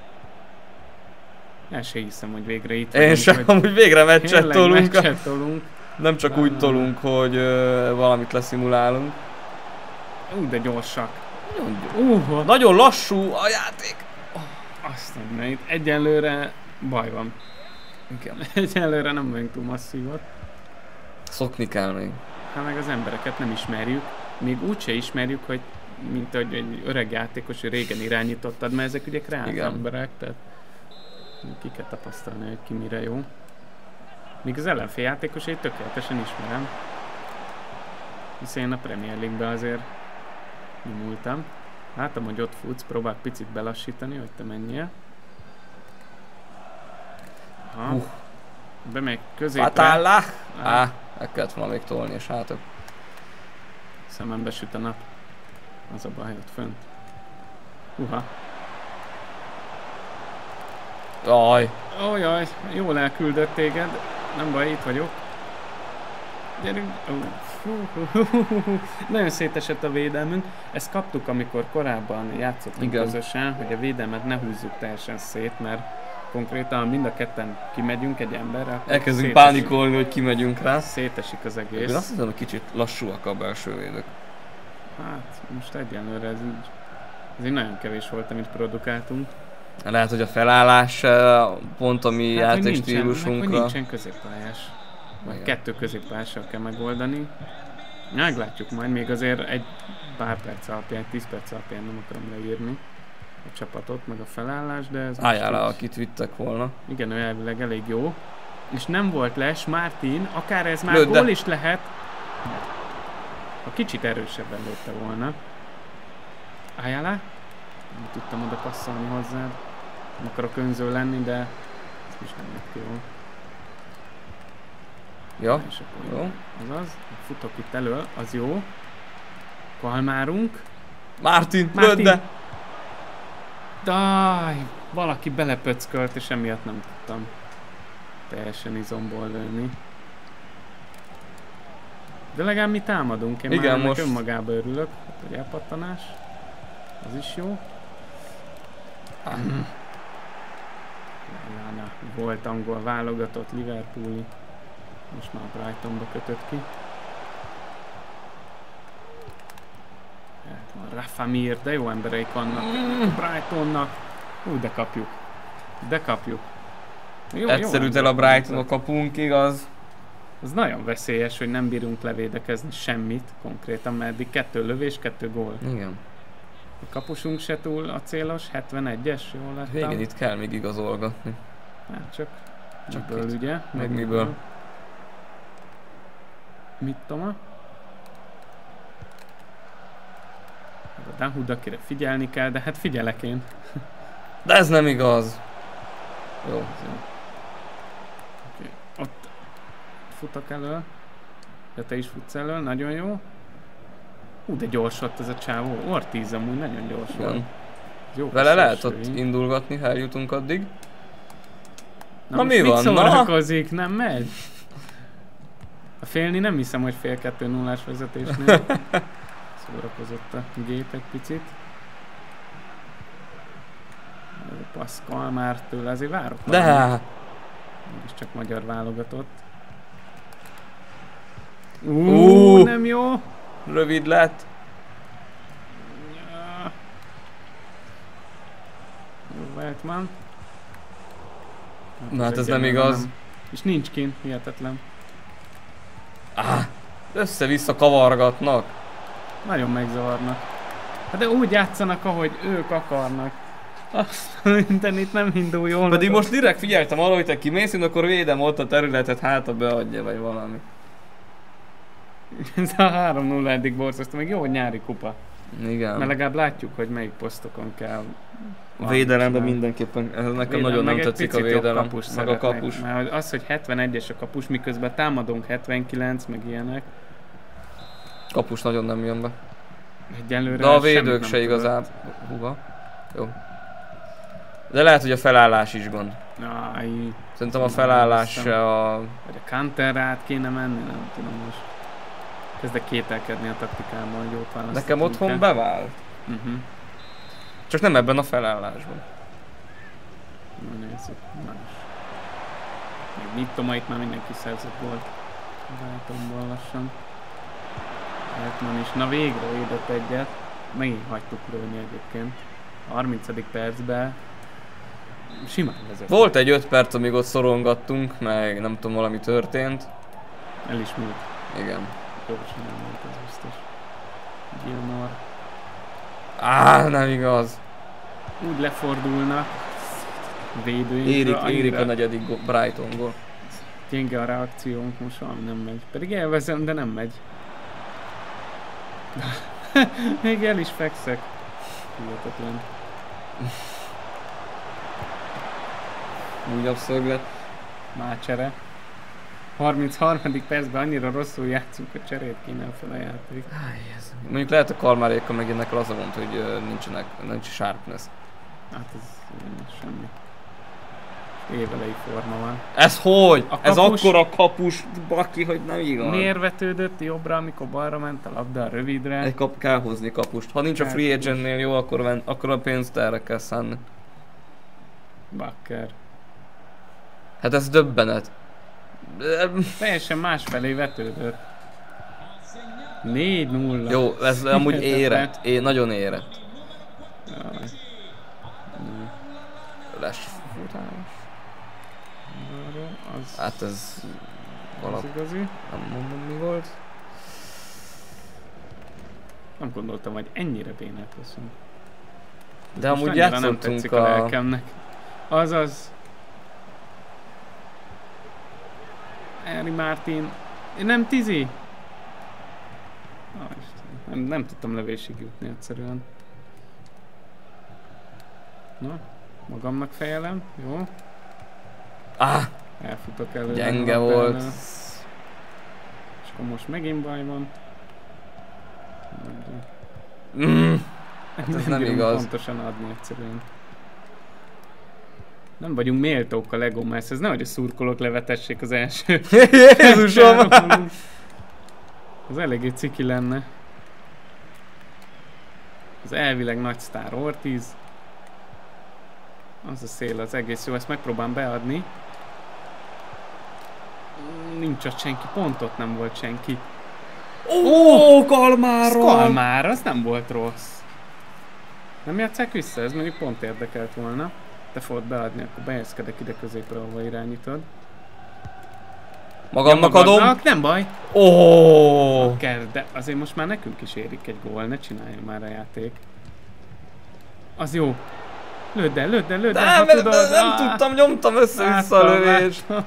El se hiszem, hogy végre itt Én vagyunk, sem, hogy amúgy végre meccset tényleg tolunk. meccset tolunk. Nem csak úgy tolunk, hogy ö, valamit leszimulálunk. Ú, de gyorsak. Nagyon, gyors. Uh, Nagyon lassú a játék. azt nem, mert itt egyelőre baj van. Igen. Egyelőre nem vagyunk túl masszívak. Szokni kell még. Hát meg az embereket nem ismerjük. Még úgyse ismerjük, hogy mint hogy egy öreg játékos, hogy régen irányítottad, mert ezek ugye kreált Igen. emberek, tehát ki kell tapasztalni, hogy ki mire jó. Míg az ellenfél játékosait tökéletesen ismerem. Hiszen én a Premier League-be azért nyomultam. Látom, hogy ott futsz, próbál picit belassítani, hogy te menjél. Aha. Uh. Bemegy középre. Fatállah! Á. Á, meg kellett volna még tolni, és hátok. Szemembe süt a nap. Az a baj, ott fönt. Uha. Jaj. Ó, jaj, jól elküldött téged. Nem baj, itt vagyok. Gyerünk! Oh. Hú, hú, hú, hú, hú. Nagyon szétesett a védelmünk. Ezt kaptuk, amikor korábban játszottunk Igen. közösen, hogy a védelmet ne húzzuk teljesen szét, mert konkrétan mind a ketten kimegyünk egy emberre. akkor Elkezdünk szétesik- pánikolni, hogy kimegyünk rá. Szétesik az Én egész. azt hiszem, hogy kicsit lassúak a belső védők. Hát most egyenlőre ez így, ez így nagyon kevés volt, amit produkáltunk. Lehet, hogy a felállás eh, pont a mi Hát, hogy nincsen, meg, hogy játékstílusunkra. nincsen középpályás. Vagy Igen. kettő középpályással kell megoldani. Meglátjuk majd, még azért egy pár perc alapján, egy tíz perc alapján nem akarom leírni a csapatot, meg a felállást, de ez Álljál le, most így- akit vittek volna. igen, ő elvileg elég jó. És nem volt les, Martin, akár ez már Lőd, de- gól is lehet. Ha kicsit erősebben lőtte volna. Álljál le? Nem tudtam oda passzolni hozzád. Nem akarok önző lenni, de ez is nem lett ki jól. Ja, És akkor jó. azaz, futok itt elől, az jó. Kalmárunk. Martin, Martin. lőd be! Daj, valaki belepöckölt, és emiatt nem tudtam teljesen izomból lőni. De legalább mi támadunk, én Igen, már most- most... önmagába örülök, hát, hogy elpattanás. Az is jó. Lana, volt angol válogatott, Liverpooli. Most már Brightonba kötött ki. Hát van Rafa Mir, de jó embereik vannak Brightonnak. Ú, de kapjuk. De kapjuk. Jó, Egyszer jó üt el a emberek Brighton a vannak. kapunk, igaz? Az nagyon veszélyes, hogy nem bírunk levédekezni semmit konkrétan, mert eddig kettő lövés, kettő gól. Igen. A kapusunk se túl a célos, hetvenegyes, jól láttam. Végén itt kell még igazolgatni. Hát csak, Csak miből itt. ugye? Meg miből? Mit Toma? A Dahoud, akire figyelni kell, de hát figyelek én. De ez nem igaz. Jó. Okay. Ott futok elől. De te is futsz elől, nagyon jó. Hú, de gyors ott ez a csávó. Ortiz amúgy nagyon gyors Igen. volt. Jó Vele lehet szélsői. ott indulgatni, ha eljutunk addig. Na, Na, most mi mit van? Na? szórakozik? Nem megy? A félni nem hiszem, hogy fél kettő nullás vezetésnél. Szórakozott a gép egy picit. Jó passz Kalmár tőle, azért várok De! valamit. Mégiscsak magyar válogatott. Ú, Ú. nem jó! Rövid lett. Ja. Jó, Weltman. Na hát ez nem egyenlően igaz. És nincs kint, hihetetlen. Ah, össze-vissza kavargatnak. Nagyon megzavarnak. Hát de úgy játszanak, ahogy ők akarnak. Azt minden itt nem indul jól. Pedig most direkt figyeltem arra, hogy te kimész, én akkor védem ott a területet, hát a beadja, vagy valami. Ez a három nulla eddig borzasztó, még jó, hogy nyári kupa. Igen. Mert legalább látjuk, hogy melyik posztokon kell. A védelemben valamit mindenképpen, ez nekem Védelem, nagyon meg nem egy tetszik a picit jobb védelem, kapust meg a szeretnék, kapus. Mert az, hogy hetvenegyes a kapus, miközben támadunk hetvenkilenc, meg ilyenek. Kapus nagyon nem jön be. Egyelőre De a semmit védők nem se tudott. igazából. Húha. Jó. De lehet, hogy a felállás is gond. Aj, Szerintem a Nem felállás hiszem. se a... vagy a counterre át kéne menni, nem tudom most. Kezdek kételkedni a taktikában, hogy jót választottunk. Nekem otthon bevált. Uh-huh. Csak nem ebben a felállásban. Na nézzük, más. Még mit tudom, itt már mindenki szerzett volt. Váltomból lassan. Eltman is. Na végre védett egyet. Megint hagytuk lőni egyébként. A harmincadik percben simán vezet. Volt egy öt perc, amíg ott szorongattunk, meg nem tudom, valami történt. Elismét. Igen. Gyorsan nem volt az biztos. Gilmore. Á, nem igaz. Úgy lefordulnak. Védőinkre. Érik, annyira érik a negyedik go- Brighton gól. Gyenge a reakciónk, most valami nem megy. Pedig élvezem, de nem megy. Még el is fekszek. Hihetetlen. Újabb szöglet. Már csere. harmincharmadik percben annyira rosszul játszunk, a cserét kínál fel a játék. Áj, ez... Mondjuk lehet a Kalmárékkal meg ennek az a gond, hogy ö, nincsenek, nincs sharpness. Hát ez ilyen semmi. évelei forma van. Ez hogy? A Ez kapus- akkora kapus, baki, hogy nem igaz. Miért vetődött jobbra, amikor balra ment a labda rövidre? Egy kap, kell hozni kapust. Ha nincs a Kell free kapus. agentnél jó, akkor, ven, akkor a pénzt erre kell szánni. Bakker. Hát ez döbbenet. Teljesen másfelé vetődött. négy nulla. Jó, ez amúgy Hihetetlen. érett. É, nagyon érett. Jaj. Les futás. Arra, Az, Hát ez az valami, igazi. nem mondom mi volt. Nem gondoltam, hogy ennyire bénák leszünk. De Most amúgy annyira nem játszottunk tetszik a a... lelkemnek. Azaz... Henry Martin... Nem Tizi? Ah, Istenem. Nem, nem tudtam lövésig jutni egyszerűen. Na, magamnak fejelem, jó? Ah, Elfutok előre. gyenge a volt. labdánál. És akkor most megint baj van. Mm. Hát ez nem bírom igaz. pontosan adni egyszerűen. Nem vagyunk méltók a Lego Masters, nehogy a szurkolók levetessék az első. Jézusom! Az eléggé ciki lenne. Az elvileg nagy sztár Ortiz. Az a szél, az egész jó, ezt megpróbálom beadni. Nincs ott senki, pont ott nem volt senki. Ó, Kalmáról! Kalmár, az nem volt rossz. Nem játsszák vissza? Ez mondjuk pont érdekelt volna. Te fogod beadni, akkor bejelzkedek ide középre, ahova irányítod. Magamnak Ja, adom. magadnak, nem baj. Ó! Kell, de azért most már nekünk is érik egy gól, ne csináljon már a játék. Az jó. Lőd el, lőd el, lőd el, Nem, ha nem, tudod. nem, nem Ah, tudtam, nyomtam össze-vissza a láttam, lövést. láttam.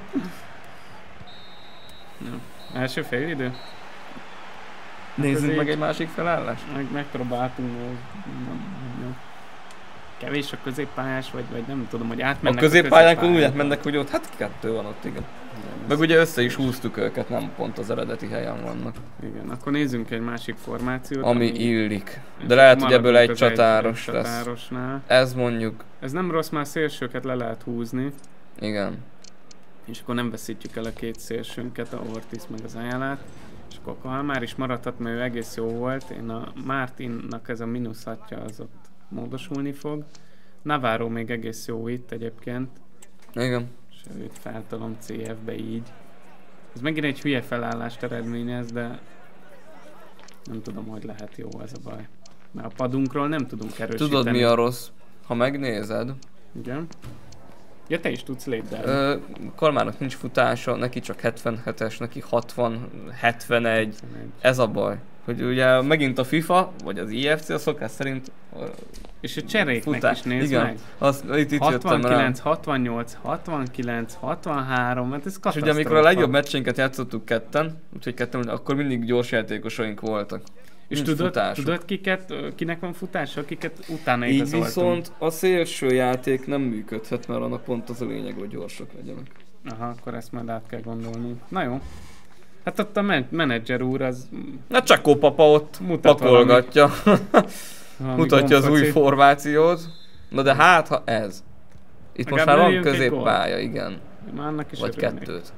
Jó. Első fél idő? Nézzünk így- meg egy másik felállást. Meg, megpróbáltunk. Jó. Kevés a középpályás, vagy, vagy nem tudom, hogy A átmennek középpályánkon úgy középpályába. mennek, hogy ott, hát kettő van ott, igen. Meg ugye össze is húztuk őket, nem pont az eredeti helyen vannak. Igen, akkor nézzünk egy másik formációt. Ami illik. és De lehet, hogy maradunk ebből egy az csatáros egy lesz. csatárosnál. Ez mondjuk, Ez nem rossz, már szélsőket le lehet húzni. igen. És akkor nem veszítjük el a két szélsőnket, a Ortiz meg az Ayalát. És akkor Kalmár is maradhat, mert ő egész jó volt. Én a Martinnak ez a mínuszatja az ott módosulni fog. Navarro még egész jó itt egyébként. Igen. És őt feltolom cé ef-be így. Ez megint egy hülye felállást eredményez, de nem tudom, hogy lehet jó, ez a baj. Mert a padunkról nem tudunk erősíteni. Tudod mi a rossz? Ha megnézed, Igen. Ja, te is tudsz lépdelni. ö, Kalmának nincs futása, neki csak hetvenhetes, neki hatvan, hetvenegy. Ez a baj. Hogy ugye megint a FIFA, vagy az i ef cé a szokás szerint a És a cseréknek futás. is nézd Igen. meg. Az, itt, itt jöttem rá. hatvankilenc, hatvannyolc, hatvankilenc, hatvanhárom, hát ez És katasztrófa. ugye amikor a legjobb meccsénket játszottuk ketten, úgyhogy ketten, akkor mindig gyors játékosaink voltak. És Nincs tudod, futásuk. tudod kiket, ö, kinek van futása, akiket utána Így igazoltunk? viszont a szélső játék nem működhet, mert annak pont az a lényeg, hogy gyorsak legyenek. Aha, akkor ezt majd át kell gondolnunk. Na jó. Hát ott a men- menedzser úr az Na Csekó papa ott Mutat pakolgatja, valami mutatja az új gombfacit. formációt. Na de hát, ha ez. Itt most Legalább már van lőjünk egy középpálya, igen. Már annak is Vagy örülnék. kettőt.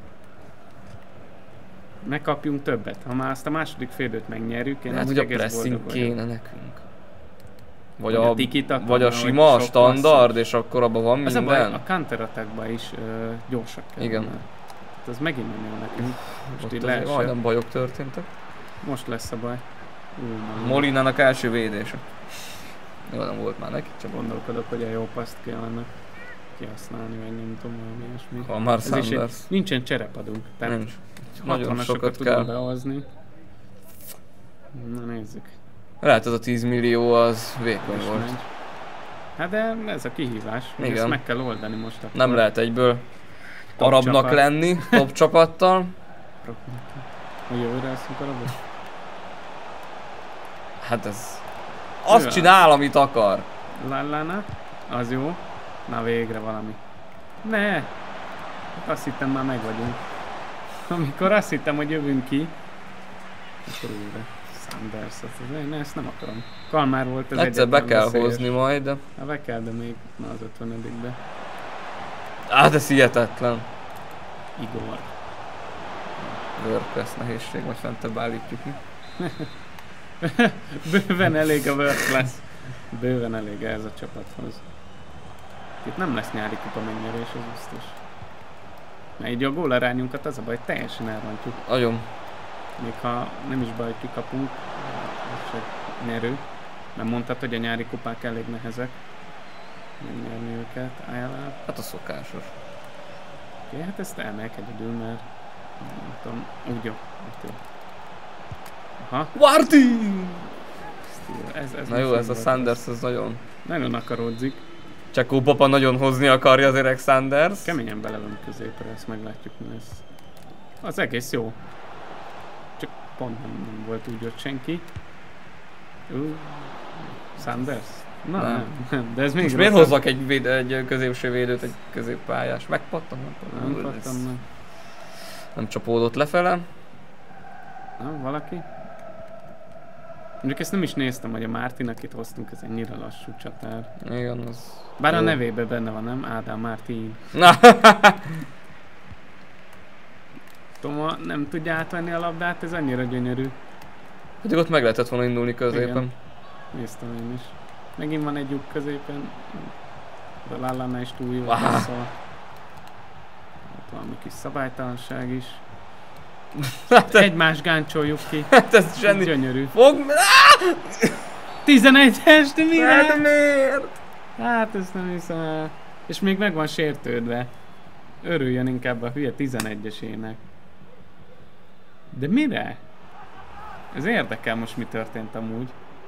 Ne kapjunk többet. Ha már azt a második félidőt megnyerjük, én Hát úgy hogy a egész pressing boldog vagyok. kéne nekünk. Vagy Vagy a a, tiki-taka, vagy a vagy sima, a sok standard, passzos. és akkor abban van Az a baj, minden. a counter-attackban is ö, gyorsak kell. Igen. Hát az megint nem jó nekünk. Most Ott így azért leesett. majdnem bajok történtek. Most lesz a baj. Ú, nem. Molinának első védése. Jó, nem volt már neki, csak Gondolkodok, hogy a jó paszt kellene kihasználni, vagy nem tudom, valami ilyesmi. van már Ez is egy, Sanders. nincsen cserepadunk, tehát Nincs. Nagyon hatvanasokat sokat tudunk kell. behozni. Na nézzük. Lehet ez a tíz millió az vékony És volt. megy. Hát de ez a kihívás, hogy Igen. ezt meg kell oldani most. Akkor. Nem lehet egyből Top arabnak csapat. lenni, top csapattal. Hogy jövőre leszünk arabok? Hát ez... Azt Ő a- csinál, amit akar. Lallana, az jó. Na végre valami. Ne! Hát azt hittem már meg vagyunk. Amikor azt hittem, hogy jövünk ki, akkor újra. Sanders, az, az, én ezt nem akarom. Kalmár volt az Egyszer be egyetlen kell veszélyes. hozni majd, de... Ha be kell, de még na az ötvenedikbe. Hát ez hihetetlen. Igor. WordPress nehézség, vagy fentebb állítjuk mi. Bőven elég a WordPress. Bőven elég ez a csapathoz. Itt nem lesz nyári kupa megnyerés, az biztos. Mert így a gólarányunkat az a baj, teljesen elrontjuk. Nagyon. Még ha nem is baj, hogy kikapunk, az csak nyerő. Mert mondtad, hogy a nyári kupák elég nehezek. Megnyerni őket, állál. Hát a szokásos. Oké, hát ezt elmegyek egyedül, mert nem tudom, úgy jó. Okay. Aha. Martin! Ez, ez Na jó, ez a Sanders, ez nagyon... Nagyon akaródzik. Csekó Papa nagyon hozni akarja az öreg Sanders. Keményen bele van középre, ezt meglátjuk, mi lesz. Az egész jó. Csak pont nem, nem volt úgy ott senki. Uh, Sanders? Na nem. nem, nem. De ez még most miért hozzak egy, véd, egy középső védőt, egy középpályás? Megpattan? Nem, nem, pattan, nem. nem csapódott lefele. Nem, valaki? Mondjuk ezt nem is néztem, hogy a Martin, akit hoztunk, ez ennyire lassú csatár. Igen, az... Bár jó. a nevében benne van, nem? Ádám Martin. Na. Toma nem tudja átvenni a labdát, ez annyira gyönyörű. Pedig ott meg lehetett volna indulni középen. Igen. Néztem én is. Megint van egy lyuk középen. De Lallana is túl jó. Wow. Szóval. Ott valami kis szabálytalanság is. Hát egymás gáncsoljuk ki. Hát ez zseni. Gyönyörű. Fog... tizenegyes, de mire? Hát miért? Hát ezt nem hiszem el. És még meg van sértődve. Örüljön inkább a hülye tizenegyesének. De mire? Ez érdekel most, mi történt amúgy.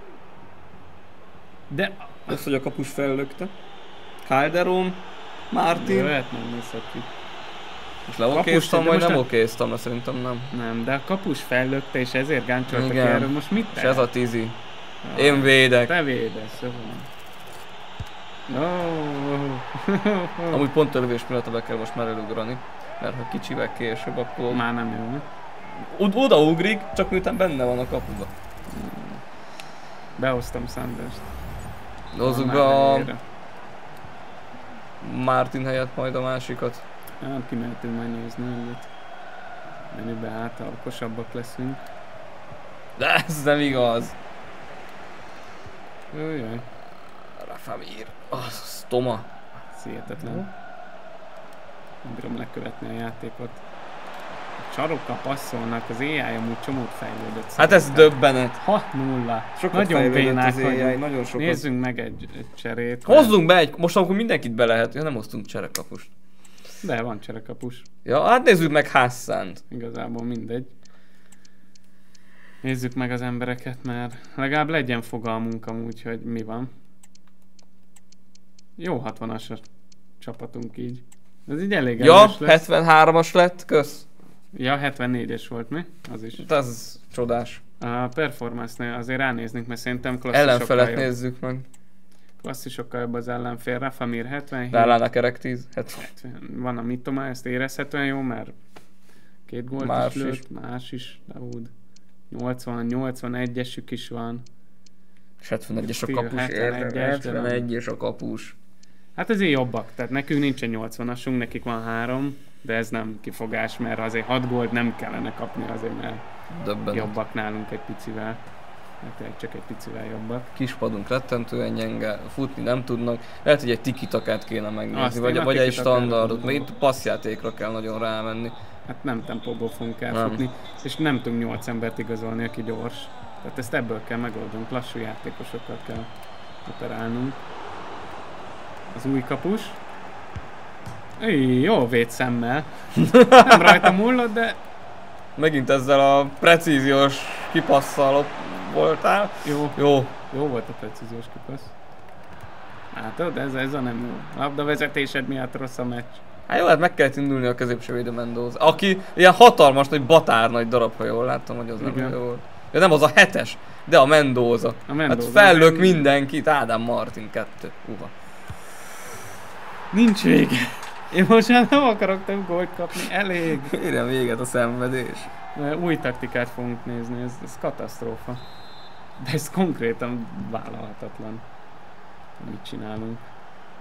De... Az, hogy a kapus fellökte. Calderon, Martin. Jöhet, nem nézhetjük. És leokéztam, vagy nem okéztam, mert szerintem nem. Nem, de a kapus fellökte, és ezért gáncsoltak ki erről. Most mit te? És ez a tizi. Ah, én védek. Te védesz, jó. Oh. Amúgy pont a lövés miatt be kell most már elugrani. Mert ha kicsivel később, akkor... Már nem jó. Od odaugrik, csak miután benne van a kapuba. Behoztam Sanders-t. Hozzuk be a... Martin helyett majd a másikat. Hát kimehetünk majd nézni egyet. Menübe által okosabbak leszünk. De ez nem igaz. Jöjjjj. Rafamir. Az Toma. Hihetetlen. Nem bírom lekövetni a játékot. A csarokkal passzolnak, az á i amúgy csomót fejlődött. Hát ez döbbenet. hat nulla. Sokat nagyon bénák az á i, vagyunk. nagyon sokat. Nézzünk meg egy, egy cserét. Hozzunk be egy, most akkor mindenkit be lehet. Ja, nem hoztunk cserekapust. De van cserekapus. Ja, hát nézzük meg Hassant. Igazából mindegy. Nézzük meg az embereket, mert legalább legyen fogalmunk amúgy, hogy mi van. Jó hatvanas a csapatunk így. Ez így elég ja, erős lesz. hetvenhármas lett, kösz. Ja, hetvennégyes volt mi? Az is. De az csodás. A performance-nél azért ránéznénk, mert szerintem klasszisokkal Ellenfelet jobb. nézzük meg. Klasszisokkal jobb az ellenfél. Rafamir hetvenhét. Lallana kerek tíz. hetven. Van a Mitoma, ezt érezhetően jó, mert két gólt más is lőtt, is. más is, Daoud. nyolcvan, nyolcvanegyesük is van. És hetvenegyes a kapus. hetvenegyes, hetvenegyes a kapus. Hát ezért jobbak, tehát nekünk nincsen nyolcvanasunk, nekik van három, de ez nem kifogás, mert azért hat gólt nem kellene kapni azért, mert Döbbenet. jobbak nálunk egy picivel. Hát csak egy picivel jobbak. Kispadunk rettentően gyenge, futni nem tudnak. Lehet, hogy egy tiki-takát kéne megnézni, Azt vagy, én a vagy egy tiki-takára standardot, gondolom. mert itt passzjátékra kell nagyon rámenni. Hát nem tempóból fogunk Nem. elfutni, és nem tudunk nyolc embert igazolni, aki gyors. Tehát ezt ebből kell megoldunk, lassú játékosokat kell operálnunk. Az új kapus. Íj, jó védszemmel. Nem rajta múlott, de Megint ezzel a precíziós kipasszal voltál. jó, Jó. jó volt a precíziós kipassz. Látod, ez, ez a nem jó. Labdavezetésed miatt rossz a meccs. Hát jó, hát meg kellett indulni a középső védő Mendoza. Aki ilyen hatalmas, nagy batár nagy darab, ha jól láttam, hogy az nem Igen. jó volt. Ja, nem az a hetes, de a Mendoza. A Mendoza. Hát fellök mindenkit, Ádám Martin kettő. Uha. Nincs vége. Én most már nem akarok több gólt kapni, elég. Érjen véget a szenvedés. Új taktikát fogunk nézni, ez, ez katasztrófa. De ez konkrétan vállalhatatlan, amit csinálunk.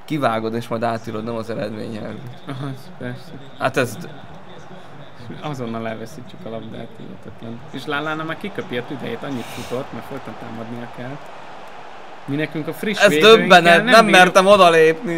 kivágod és majd átírod, nem az eredménnyel. Az, persze. Hát ez... Azonnal elveszítjük a labdát, hihetetlen. És Lallana már kiköpi a tüdejét, annyit futott, mert folyton támadnia kell. Mi nekünk a friss Ez döbbenet, nem, nem mertem odalépni.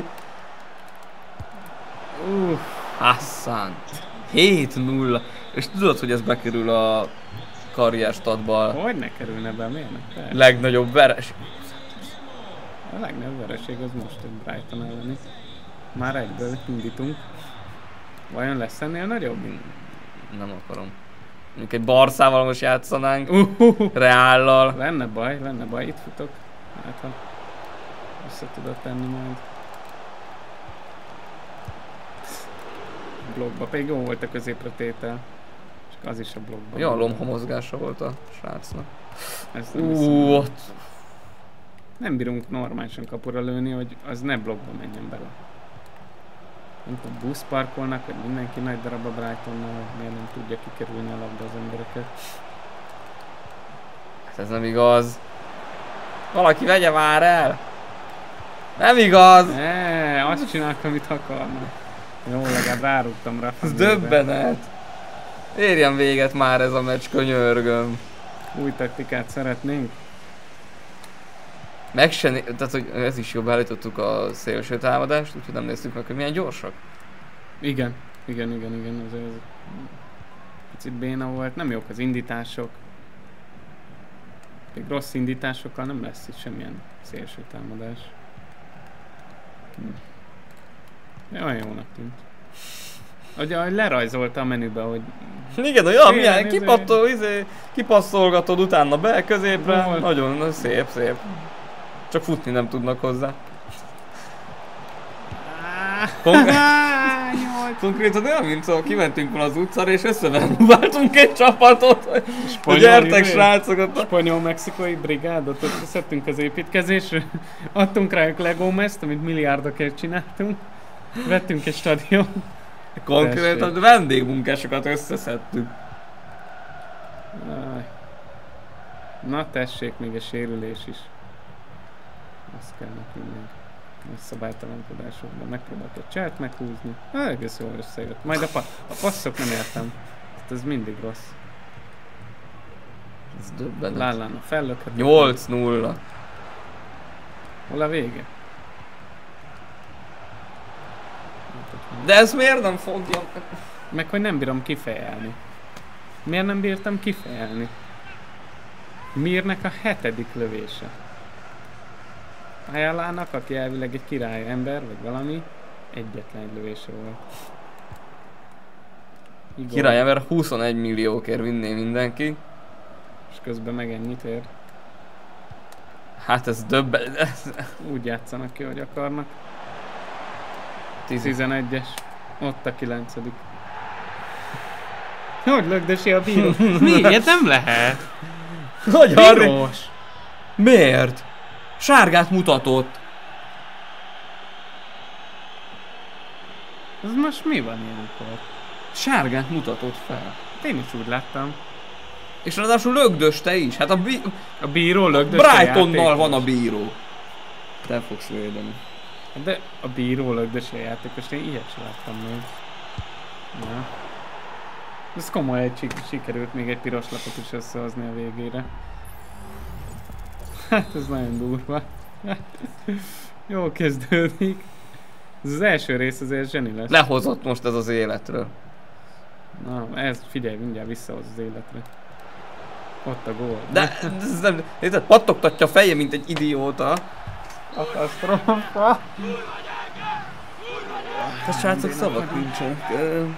Uff. Hassan. hét nulla. És tudod, hogy ez bekerül a karrierstatba. Hogy ne kerülne be, miért ne? Legnagyobb veres. A legnagyobb vereség az most egy Brighton elleni. Már egyből indítunk. Vajon lesz ennél nagyobb? Nem akarom. Mondjuk egy Barszával most játszanánk. Uh-huh. Reállal. Lenne baj, lenne baj, itt futok. Hát ha össze tudod tenni majd. Blokkba, pedig jó volt a középre tétel. Csak az is a blokkban. Jó, a lomhamozgása volt a srácnak. Ez nem, uh, nem bírunk normálisan kapura lőni, hogy az ne blokkba menjen bele. Nem tudom, busz parkolnak, hogy mindenki nagy darab a Brightonnal, miért nem tudja kikerülni a labda az embereket. Hát ez nem igaz. Valaki vegye már el! Nem igaz! Ne, azt csinálok, amit akarnak. Jó, legalább rárúgtam rá. Ez döbbenet! Érjen véget már ez a meccs, könyörgöm. Új taktikát szeretnénk. Meg se né... tehát hogy ez is jobb, állítottuk a szélső támadást, úgyhogy nem néztük meg, hogy milyen gyorsak. Igen, igen, igen, igen, azért ez picit béna volt, nem jók az indítások. Még rossz indításokkal nem lesz itt semmilyen szélső támadás. Hm. Olyan jónak tűnt. Ugye, ahogy lerajzolta a menübe, hogy... Igen, olyan milyen, kipattol, izé, kipasszolgatod utána be, középre, volt. Nagyon szép, szép. Csak futni nem tudnak hozzá. Konkrét... Konkrétan olyan, mint szóval kimentünk volna az utcára és összeváltunk egy csapatot, hogy gyertek srácok. Spanyol-mexikai brigádot összeszedtünk az építkezésre, adtunk rájuk Lego mezt, amit milliárdokért csináltunk, vettünk egy stadion. Konkrétan vendégmunkásokat összeszedtük. Na tessék, még egy sérülés is. Azt kell nekünk még. Nagy szabálytalankodásokban megpróbálok egy cselt meghúzni. Ah, egész jól összejött. Majd a, pa a passzok nem értem. Hát ez mindig rossz. Ez döbbenet. Lallana fellökhet. nyolc nulla. Hol a vége? De ez miért nem fogja? Meg hogy nem bírom kifejelni. Miért nem bírtam kifejelni? Mirnek a hetedik lövése. Ayálának, aki elvileg egy király ember, vagy valami, egyetlen egy lövése volt. Igor. Király ember huszonegy milliókért vinné mindenki. És közben meg ennyit ér. Hát ez döbben... Úgy játszanak ki, hogy akarnak. tizenegyes. Ott a kilencedik. Hogy lögdösi a bíró? Miért nem lehet? Hogy Bírós! Miért? Sárgát mutatott. Ez most mi van ilyenkor? Sárgát mutatott fel. Én is úgy láttam. És ráadásul lögdöste is. Hát a, bí a bíró lögdöste. Brightonnal van a bíró. Te fogsz védeni. De a bíró lögdösi a játékos, én ilyet sem láttam még. Ja. Ez komoly, egy sikerült még egy piros lapot is összehozni a végére. Hát ez nagyon durva. Jó kezdődik. Ez az első rész azért zseni lesz. Lehozott most ez az életről. Na, ez figyelj, mindjárt visszahoz az életre. Ott a gól. De ez nem... Érted, pattogtatja a feje, mint egy idióta. Katasztrófa. A srácok szavak nincsenek.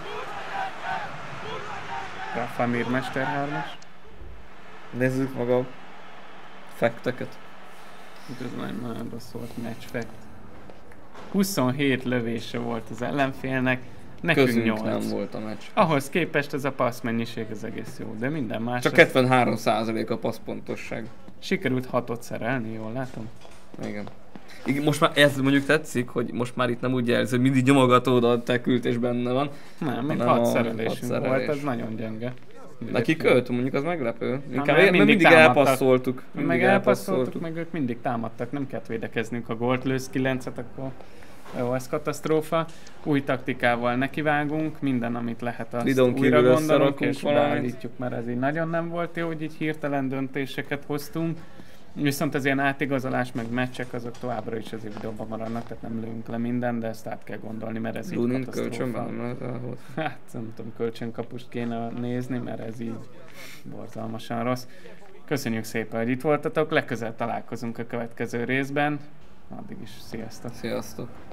Rafa Mir Mester hármas. Nézzük maga a fekteket. Ez nagyon, nagyon rossz volt match fact. huszonhét lövése volt az ellenfélnek, nekünk Közünk nyolc. nem volt a meccs. Ahhoz képest ez a passz mennyiség az egész jó, de minden más... Csak hetvenhárom százalék a passzpontosság. Sikerült hatot szerelni, jól látom? Igen. Igen, most már ez mondjuk tetszik, hogy most már itt nem úgy jelzi, hogy mindig nyomogatód a tekült és benne van. Nem, még hat szerelésünk volt, ez nagyon gyenge. Neki költ, mondjuk az meglepő. Inkább mindig, mindig, mindig elpasszoltuk. Mindig meg elpasszoltuk, meg ők mindig támadtak, nem kellett védekeznünk, ha gólt lősz kilencet, akkor Jó, ez katasztrófa. Új taktikával nekivágunk, minden, amit lehet, azt Lidon újra kívül gondolunk, összerakunk és valamit. beállítjuk, mert ez így nagyon nem volt jó, hogy így hirtelen döntéseket hoztunk. Viszont az ilyen átigazolás, meg meccsek, azok továbbra is az videóban maradnak, tehát nem lőünk le minden, de ezt át kell gondolni, mert ez így Lunin katasztrófa. kölcsönben nem lehet elhozni. Hát nem tudom, kölcsönkapust kéne nézni, mert ez így borzalmasan rossz. Köszönjük szépen, hogy itt voltatok, legközelebb találkozunk a következő részben. Addig is sziasztok! Sziasztok!